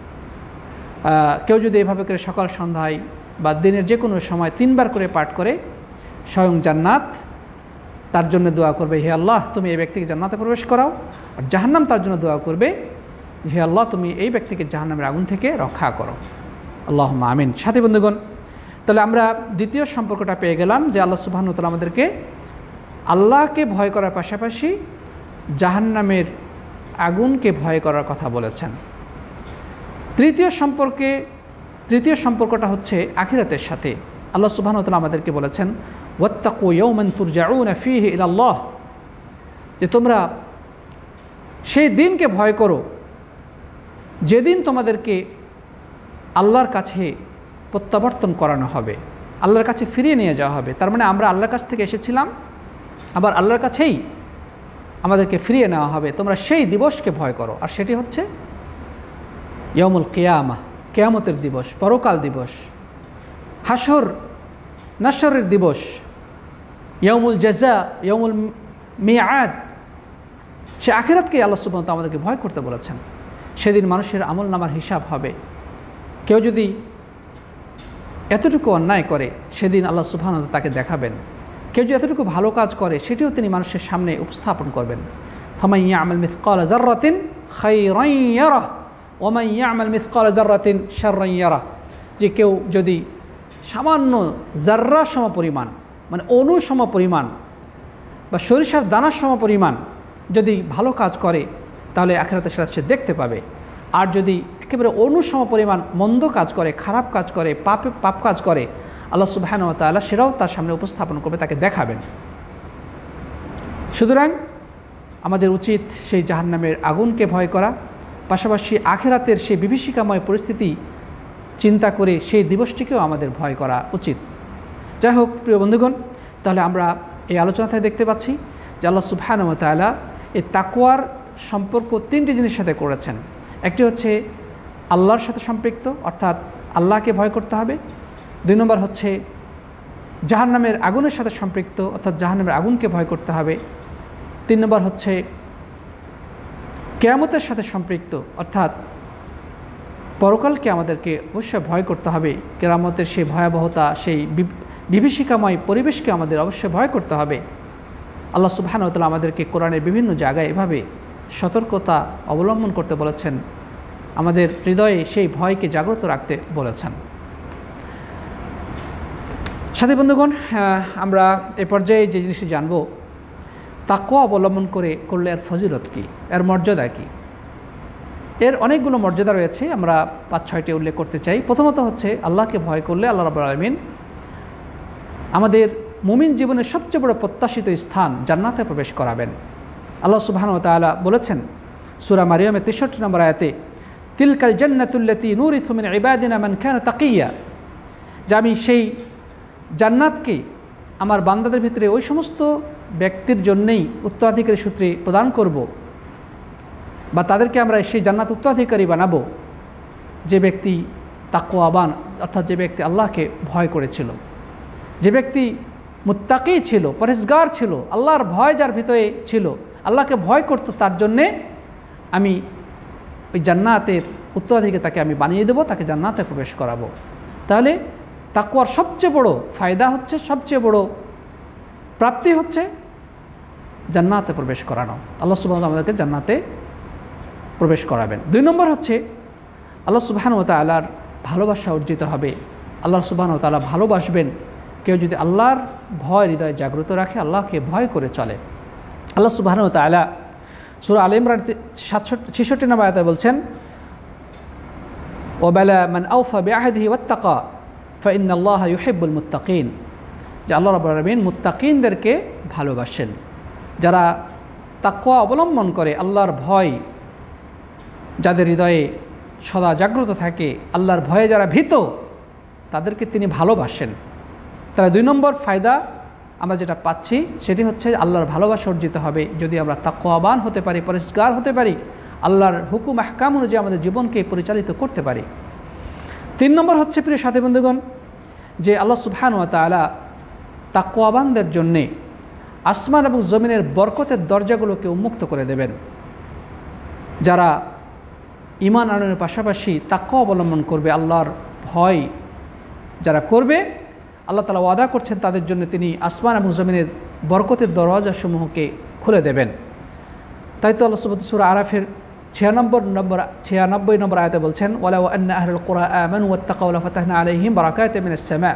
কেউ যদি এভাবে করে সকাল সন্ধ্যায় বা দিনের যে কোনো সময় তিনবার করে পাঠ করে, স্বয়ং জান্নাত তার জন্য দোয়া করবে হে আল্লাহ তুমি এই ব্যক্তিকে জান্নাতে প্রবেশ করাও। আর জাহান্নাম তার জন্য দোয়া করবে হে আল্লাহ তুমি এই ব্যক্তিকে জাহান্নামের আগুন থেকে রক্ষা করো। আল্লাহুম্মা আমিন। সাথী বন্ধুগণ, তাহলে আমরা দ্বিতীয় সম্পর্কটা পেয়ে গেলাম যে আল্লাহ সুবহানাহু ওয়া তাআলা আমাদেরকে আল্লাহকে ভয় করার পাশাপাশি জাহান্নামের আগুনকে ভয় করার কথা বলেছেন। তৃতীয় সম্পর্কে তৃতীয় সম্পর্কটা হচ্ছে আখিরাতের সাথে। আল্লাহ সুবহানাহু ওয়া তাআলা আমাদেরকে বলেছেন ওয়াত্তাকু ইয়াওমান তুরজাউনা ফীহি ইলাল্লাহ, যে তোমরা সেই দিনকে ভয় করো যেদিন তোমাদেরকে আল্লাহর কাছে প্রত্যাবর্তন করানো হবে, আল্লাহর কাছে ফিরিয়ে নিয়ে যাওয়া হবে। তার মানে আমরা আল্লাহর কাছ থেকে এসেছিলাম, আবার আল্লাহর কাছেই আমাদেরকে ফিরিয়ে নেওয়া হবে। তোমরা সেই দিবসকে ভয় করো, আর সেটি হচ্ছে ইয়াউমুল কিয়ামা, কিয়ামতের দিবস, পরকাল দিবস, হাসর নাসরের দিবস, ইয়াউমুল জাযা, ইয়াউমুল মিআদ। সে আখিরাতকে আল্লাহ সুবহানাহু ওয়া তাআলা আমাদেরকে ভয় করতে বলেছেন। সেদিন মানুষের আমল নামার হিসাব হবে। কেউ যদি এতটুকু অন্যায় করে সেদিন আল্লাহ সুবহানাহু ওয়া তাআলা তাকে দেখাবেন। কেউ যদি এতটুকু ভালো কাজ করে সেটিও তিনি মানুষের সামনে উপস্থাপন করবেন। ফামান ইয়া'মাল মিসকালা যাররাতিন খায়রান ইয়ারাহ ওয়া মান ইয়া'মাল মিসকালা যাররাতিন শাররান ইয়ারাহ, যে কেউ যদি সামান্য জাররা সম পরিমাণ, মানে অণু সম পরিমাণ বা সরিষার দানা সম পরিমাণ যদি ভালো কাজ করে তাহলে আখিরাতে সেটা সে দেখতে পাবে। আর যদি একেবারে অণু সম পরিমাণ মন্দ কাজ করে, খারাপ কাজ করে, পাপ পাপ কাজ করে, আল্লাহ সুবহানাহু ওয়া তাআলা সেটাও তার সামনে উপস্থাপন করবে, তাকে দেখাবেন। সুতরাং আমাদের উচিত সেই জাহান্নামের আগুনকে ভয় করা, পাশাপাশি আখিরাতের সেই বিভীষিকাময় পরিস্থিতি চিন্তা করে সেই দিবসটিকেও আমাদের ভয় করা উচিত। যাই হোক প্রিয় বন্ধুগণ, তাহলে আমরা এই আলোচনাতে দেখতে পাচ্ছি যে আল্লাহ সুবহানাহু ওয়া তাআলা এই তাকওয়ার সম্পর্ক তিনটি জিনিসের সাথে করেছেন। একটি হচ্ছে আল্লাহর সাথে সম্পৃক্ত, অর্থাৎ আল্লাহকে ভয় করতে হবে। দুই নম্বর হচ্ছে জাহান্নামের আগুনের সাথে সম্পৃক্ত, অর্থাৎ জাহান্নামের আগুনকে ভয় করতে হবে। তিন নম্বর হচ্ছে কিয়ামতের সাথে সম্পৃক্ত, অর্থাৎ পরকালকে আমাদেরকে অবশ্যই ভয় করতে হবে। কিয়ামতের সেই ভয়াবহতা, সেই বিভীষিকাময় পরিবেশকে আমাদের অবশ্যই ভয় করতে হবে। আল্লাহ সুবহানাহু ওয়া তাআলা আমাদেরকে কোরআনের বিভিন্ন জায়গায় এভাবে সতর্কতা অবলম্বন করতে বলেছেন, আমাদের হৃদয়ে সেই ভয়কে জাগ্রত রাখতে বলেছেন। সাথী বন্ধুগণ, আমরা এ পর্যায়ে যে জিনিসটি জানব, তাকওয়া অবলম্বন করে করলে এর ফজিলত কী, এর মর্যাদা কী। এর অনেকগুলো মর্যাদা রয়েছে, আমরা পাঁচ ছয়টি উল্লেখ করতে চাই। প্রথমত হচ্ছে আল্লাহকে ভয় করলে আল্লাহ রাব্বুল আলামিন আমাদের মুমিন জীবনের সবচেয়ে বড় প্রত্যাশিত স্থান জান্নাতে প্রবেশ করাবেন। আল্লাহ সুবহানাহু ওয়া তাআলা বলেছেন সূরা মারিয়ামের তেষট্টি নম্বর আয়াতে, তিলকাল জান্নাতুল্লাতী নুরিসু মিন ইবাদিনা মান কানা তাকিয়া, যে আমি সেই জান্নাতকে আমার বান্দাদের ভিতরে ওই সমস্ত ব্যক্তির জন্যেই উত্তরাধিকারী সূত্রে প্রদান করব, বা তাদেরকে আমরা সেই জান্নাত উত্তরাধিকারী বানাবো যে ব্যক্তি তাকওয়াবান, অর্থাৎ যে ব্যক্তি আল্লাহকে ভয় করেছিল, যে ব্যক্তি মুত্তাকি ছিল, পরহেজগার ছিল, আল্লাহর ভয় যার ভিতরে ছিল, আল্লাহকে ভয় করত, তার জন্যে আমি ওই জান্নাতের উত্তরাধিকারী তাকে আমি বানিয়ে দেব, তাকে জান্নাতে প্রবেশ করাবো। তাহলে তাকওয়ার সবচেয়ে বড় ফায়দা হচ্ছে, সবচেয়ে বড় প্রাপ্তি হচ্ছে জান্নাতে প্রবেশ করানো। আল্লাহ সুবহানাহু ওয়া তাআলা আমাদেরকে জান্নাতে প্রবেশ করাবেন। দুই নম্বর হচ্ছে আল্লাহ সুবহানাহু ওয়া তাআলার ভালোবাসা অর্জিত হবে। আল্লাহ সুবহানাহু ওয়া তাআলা ভালোবাসবেন কেউ যদি আল্লাহর ভয় হৃদয়ে জাগ্রত রাখে, আল্লাহকে ভয় করে চলে। আল্লাহ সুবহানাহু ওয়া তাআলা সূরা আলে ইমরান সাতষট্টি ছেষট্টি নম্বর আয়াতে বলছেন, ওয়াবালা মান আওফা বিআহদিহি ওয়াত্তাকা ফাইন্নাল্লাহা ইউহিব্বুল মুত্তাকিন, যে আল্লাহ রাব্বুল আলামিন মুত্তাকিনদেরকে ভালোবাসেন। যারা তাকওয়া অবলম্বন করে, আল্লাহর ভয় যাদের হৃদয়ে সদা জাগ্রত থাকে, আল্লাহর ভয়ে যারা ভীত, তাদেরকে তিনি ভালোবাসেন। তাহলে দুই নম্বর ফায়দা আমরা যেটা পাচ্ছি সেটি হচ্ছে আল্লাহর ভালোবাসা অর্জিত হবে যদি আমরা তাকওয়াবান হতে পারি, পরিষ্কার হতে পারি, আল্লাহর হুকুম আহকাম অনুযায়ী আমাদের জীবনকে পরিচালিত করতে পারি। তিন নম্বর হচ্ছে প্রিয় সাথী বন্ধুগণ, যে আল্লাহ সুবহানাহু ওয়া তাআলা তাকওয়াবানদের জন্যে আসমান এবং জমিনের বরকতের দরজাগুলোকে উন্মুক্ত করে দেবেন। যারা ঈমান আনয়নের পাশাপাশি তাকওয়া অবলম্বন করবে, আল্লাহর ভয় যারা করবে, আল্লাহ তাআলা ওয়াদা করছেন তাদের জন্য তিনি আসমান এবং জমিনের বরকতের দরওয়াজাসমূহকে খুলে দেবেন। তাই তো আল্লাহ সুবহানাহু সূরা আরাফের ছিয়ানব্বই নম্বর ছিয়ানব্বই নম্বর আয়াতে বলছেন, ওয়ালাউ আন্না আহলাল কুরা আমানু ওয়াত্তাকাউ লাফাতাহনা আলাইহিম বারাকাতিম মিনাস সামা।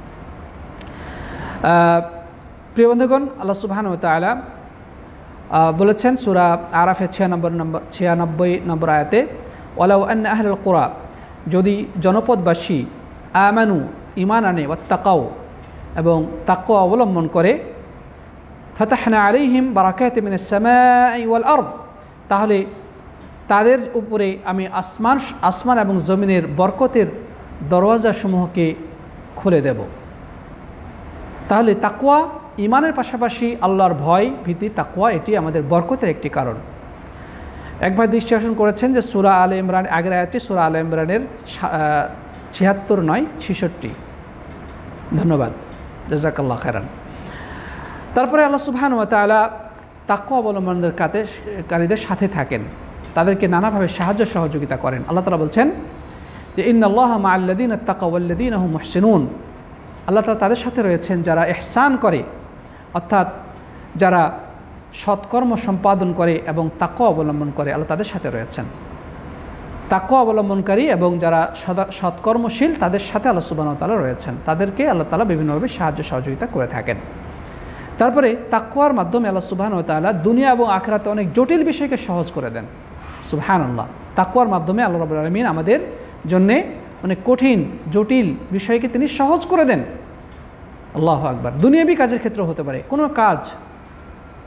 প্রিয় বন্ধুগণ, আল্লাহ সুবহানাহু ওয়া তাআলা বলেছেন সূরা আরাফের ছিয়ানব্বই নম্বর ছিয়ানব্বই নম্বর আয়াতে, ওয়ালাউ আন্না আহলাল কুরা, যদি জনপদবাসী আমানু ঈমান আনে, ওয়াত্তাকাউ এবং তাকওয়া অবলম্বন করে, ফাতাহনা আলাইহিম বারাকাতিম মিনাস সামাই ওয়াল আরদ, তাহলে তাদের উপরে আমি আসমান আসমান এবং জমিনের বরকতের দরওয়াজাসমূহকে খুলে দেব। তাহলে তাকওয়া ঈমানের পাশাপাশি আল্লাহর ভয় ভীতি, তাকওয়া এটি আমাদের বরকতের একটি কারণ। এক ভাই দৃষ্টি আকর্ষণ করেছেন যে সূরা আলে ইমরান, আগের আয়াতটি সূরা আলে ইমরানের ছিয়াত্তর নয় ছেষট্টি। ধন্যবাদ, জাযাকাল্লাহ খায়রান। তারপরে আল্লাহ সুবহানাহু ওয়া তাআলা তাকওয়া অবলম্বনদের কারীদের সাথে থাকেন, তাদেরকে নানাভাবে সাহায্য সহযোগিতা করেন। আল্লাহ তাআলা বলছেন যে ইন্নাল্লাহা মাআল্লাযীনা তাকাউ ওয়াল্লাযীনা হুম মুহসিনুন, আল্লাহ তাআলা তাদের সাথে রয়েছেন যারা ইহসান করে, অর্থাৎ যারা সৎকর্ম সম্পাদন করে এবং তাকওয়া অবলম্বন করে, আল্লাহ তাদের সাথে রয়েছেন। তাকওয়া অবলম্বনকারী এবং যারা সদা সৎকর্মশীল তাদের সাথে আল্লাহ সুবহানাহু ওয়া তাআলা রয়েছেন, তাদেরকে আল্লাহ তাআলা বিভিন্নভাবে সাহায্য সহযোগিতা করে থাকেন। তারপরে তাকওয়ার মাধ্যমে আল্লাহ সুবহানাহু ওয়া তাআলা দুনিয়া এবং আখিরাতে অনেক জটিল বিষয়কে সহজ করে দেন। সুবহানাল্লাহ, তাকওয়ার মাধ্যমে আল্লাহ রাব্বুল আলামিন আমাদের জন্যে অনেক কঠিন জটিল বিষয়কে তিনি সহজ করে দেন। আল্লাহু আকবার। দুনিয়াবী কাজের ক্ষেত্রে হতে পারে, কোনো কাজ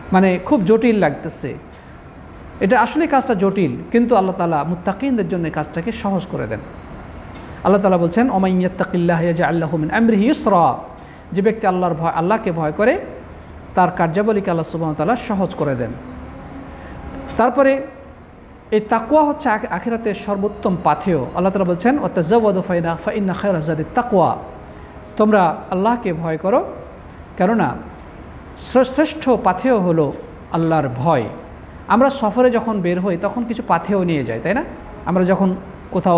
মানে খুব জটিল লাগতেছে, এটা আসলে কাজটা জটিল, কিন্তু আল্লাহ তাআলা মুত্তাকিনদের জন্য কাজটাকে সহজ করে দেন। আল্লাহ তাআলা বলছেন ওয়া মান ইয়াত্তাকিল্লাহ ইয়াজআল লাহু মিন আমরিহি ইউসরা, যে ব্যক্তি আল্লাহর ভয় আল্লাহকে ভয় করে তার কার্যাবলীকে আল্লাহ সুবহানাহু ওয়া তাআলা সহজ করে দেন। তারপরে এই তাকওয়া হচ্ছে আখিরাতের সর্বোত্তম পাথেয়। আল্লাহ তাআলা বলছেন ওয়াতাজাওয়াদু ফাইনা ফাইন্না খায়রা যাদিত তাকওয়া, তোমরা আল্লাহকে ভয় করো, কেননা শ্রেষ্ঠ পাথেয় হলো আল্লাহর ভয়। আমরা সফরে যখন বের হই তখন কিছু পাথেয় নিয়ে যাই, তাই না? আমরা যখন কোথাও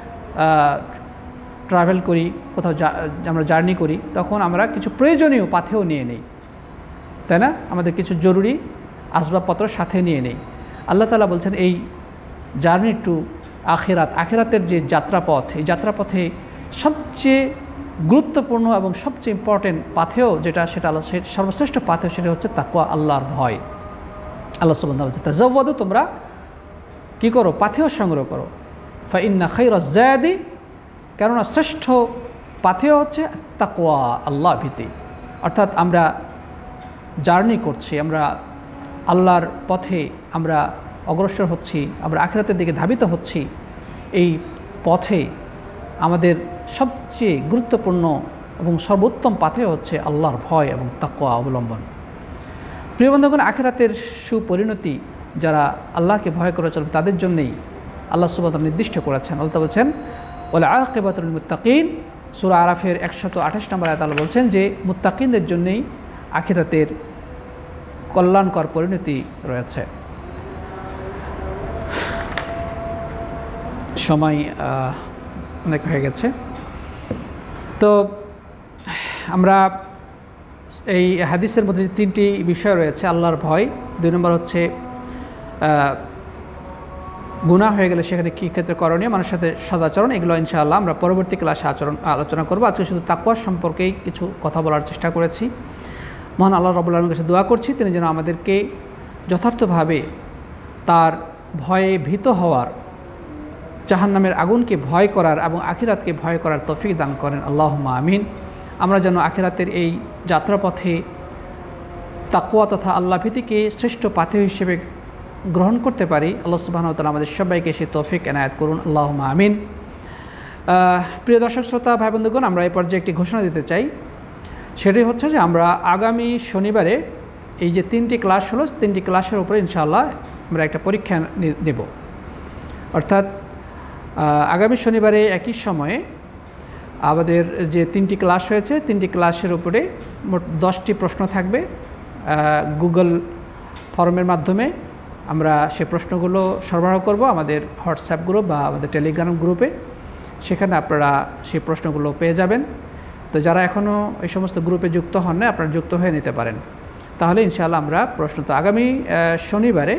ট্রাভেল করি, কোথাও আমরা জার্নি করি, তখন আমরা কিছু প্রয়োজনীয় পাথেয় নিয়ে নিই, তাই না? আমাদের কিছু জরুরি আসবাবপত্র সাথে নিয়ে নেই। আল্লাহ তাআলা বলছেন এই জার্নি টু আখিরাত, আখিরাতের যে যাত্রাপথ, এই যাত্রাপথে সবচেয়ে গুরুত্বপূর্ণ এবং সবচেয়ে ইম্পর্টেন্ট পাথেয় যেটা, সেটা আল্লাহ সর্বশ্রেষ্ঠ পাথেয়, সেটা হচ্ছে তাকওয়া, আল্লাহর ভয়। আল্লাহ সুবহানাহু ওয়া তাআলা তাজাওয়াদু, তোমরা কী করো? পাথেয় সংগ্রহ করো। ফাইন্না খায়রা যাদি, কেননা শ্রেষ্ঠ পাথেয় হচ্ছে তাকওয়া, আল্লাহ ভীতি। অর্থাৎ আমরা জার্নি করছি, আমরা আল্লাহর পথে আমরা অগ্রসর হচ্ছি, আমরা আখিরাতের দিকে ধাবিত হচ্ছি, এই পথে আমাদের সবচেয়ে গুরুত্বপূর্ণ এবং সর্বোত্তম পাথেয় হচ্ছে আল্লাহর ভয় এবং তাকওয়া অবলম্বন। প্রিয় বন্ধুগণ, আখিরাতের সুপরিণতি যারা আল্লাহকে ভয় করে চলবে তাদের জন্যই আল্লাহ সুবহানাহু ওয়া তাআলা নির্দিষ্ট করেছেন। আল্লাহ বলছেন ওয়াল আকিবাতুল লিল মুত্তাকিন, সূরা আরাফের একশত আঠাশ নম্বর আয়াতে আল্লাহ বলছেন যে মুত্তাকিনদের জন্যই আখিরাতের কল্যাণকর পরিণতি রয়েছে। সময় অনেক হয়ে গেছে, তো আমরা এই হাদিসের মধ্যে তিনটি বিষয় রয়েছে। আল্লাহর ভয়, দুই নম্বর হচ্ছে গুনাহ হয়ে গেলে সেখানে কী ক্ষেত্রে করণীয়, মানুষের সাথে সদাচরণ, এগুলো ইনশাআল্লাহ আমরা পরবর্তী ক্লাসে আচরণ আলোচনা করব। আজকে শুধু তাকওয়া সম্পর্কেই কিছু কথা বলার চেষ্টা করেছি। মহান আল্লাহ রাব্বুল আলামিনের কাছে দোয়া করছি তিনি যেন আমাদেরকে যথার্থভাবে তার ভয়ে ভীত হওয়ার, জাহান্নামের আগুনকে ভয় করার এবং আখিরাতকে ভয় করার তৌফিক দান করেন। আল্লাহুম্মা আমিন। আমরা যেন আখিরাতের এই যাত্রাপথে তাকওয়া তথা আল্লাহ ভীতিকে শ্রেষ্ঠ পাথেয় হিসেবে গ্রহণ করতে পারি। আল্লাহ সুবহানাহু ওয়া তাআলা আমাদের সবাইকে সেই তৌফিক এনায়েত করুন। আল্লাহুম্মা আমিন। প্রিয় দর্শক শ্রোতা ভাই বন্ধুগণ, আমরা এই পর্যায়ে একটি ঘোষণা দিতে চাই। সেটি হচ্ছে যে আমরা আগামী শনিবারে এই যে তিনটি ক্লাস হলো, তিনটি ক্লাসের উপরে ইনশাআল্লাহ আমরা একটা পরীক্ষা নেব। অর্থাৎ আগামী শনিবারে একই সময়ে আমাদের যে তিনটি ক্লাস হয়েছে, তিনটি ক্লাসের উপরে মোট দশটি প্রশ্ন থাকবে। গুগল ফর্মের মাধ্যমে আমরা সে প্রশ্নগুলো সরবরাহ করব আমাদের হোয়াটসঅ্যাপ গ্রুপ বা আমাদের টেলিগ্রাম গ্রুপে, সেখানে আপনারা সেই প্রশ্নগুলো পেয়ে যাবেন। তো যারা এখনও এই সমস্ত গ্রুপে যুক্ত হন না, আপনারা যুক্ত হয়ে নিতে পারেন। তাহলে ইনশাআল্লাহ আমরা প্রশ্ন, তো আগামী শনিবারে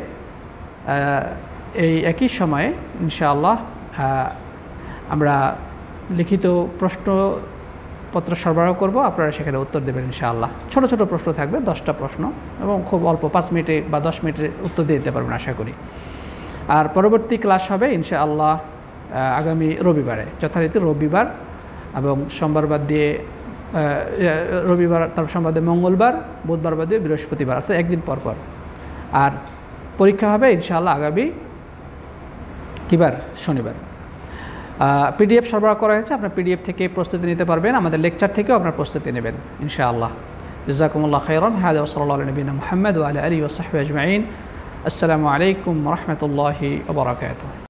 এই একই সময়ে ইনশাআল্লাহ আমরা লিখিত প্রশ্নপত্র সরবরাহ করব, আপনারা সেখানে উত্তর দেবেন ইনশাআল্লাহ। ছোট ছোট প্রশ্ন থাকবে, দশটা প্রশ্ন, এবং খুব অল্প পাঁচ মিনিটে বা দশ মিনিটে উত্তর দিয়ে দিতে পারবেন আশা করি। আর পরবর্তী ক্লাস হবে ইনশাআল্লাহ আগামী রবিবারে, যথারীতি রবিবার এবং সোমবার বাদ দিয়ে রবিবার, তারপর সোমবার দিয়ে মঙ্গলবার, বুধবার বাদ দিয়ে বৃহস্পতিবার, অর্থাৎ একদিন পর পর। আর পরীক্ষা হবে ইনশাআল্লাহ আগামী কিবার শনিবার। পিডিএফ সরবরাহ করা হয়েছে, আপনার পিডিএফ থেকে প্রস্তুতি নিতে পারবেন, আমাদের লেকচার থেকেও আপনার প্রস্তুতি নেবেন ইনশাআল্লাহ। জাযাকুমুল্লাহু খাইরান। হাযা ওয়া সাল্লাল্লাহু আলা নবিয়িনা মুহাম্মদ ওয়া আলা আলিহি ওয়া সাহবিহি আজমাইন। আসসালামু আলাইকুম ওয়া রাহমাতুল্লাহি ওয়া বারাকাতুহু।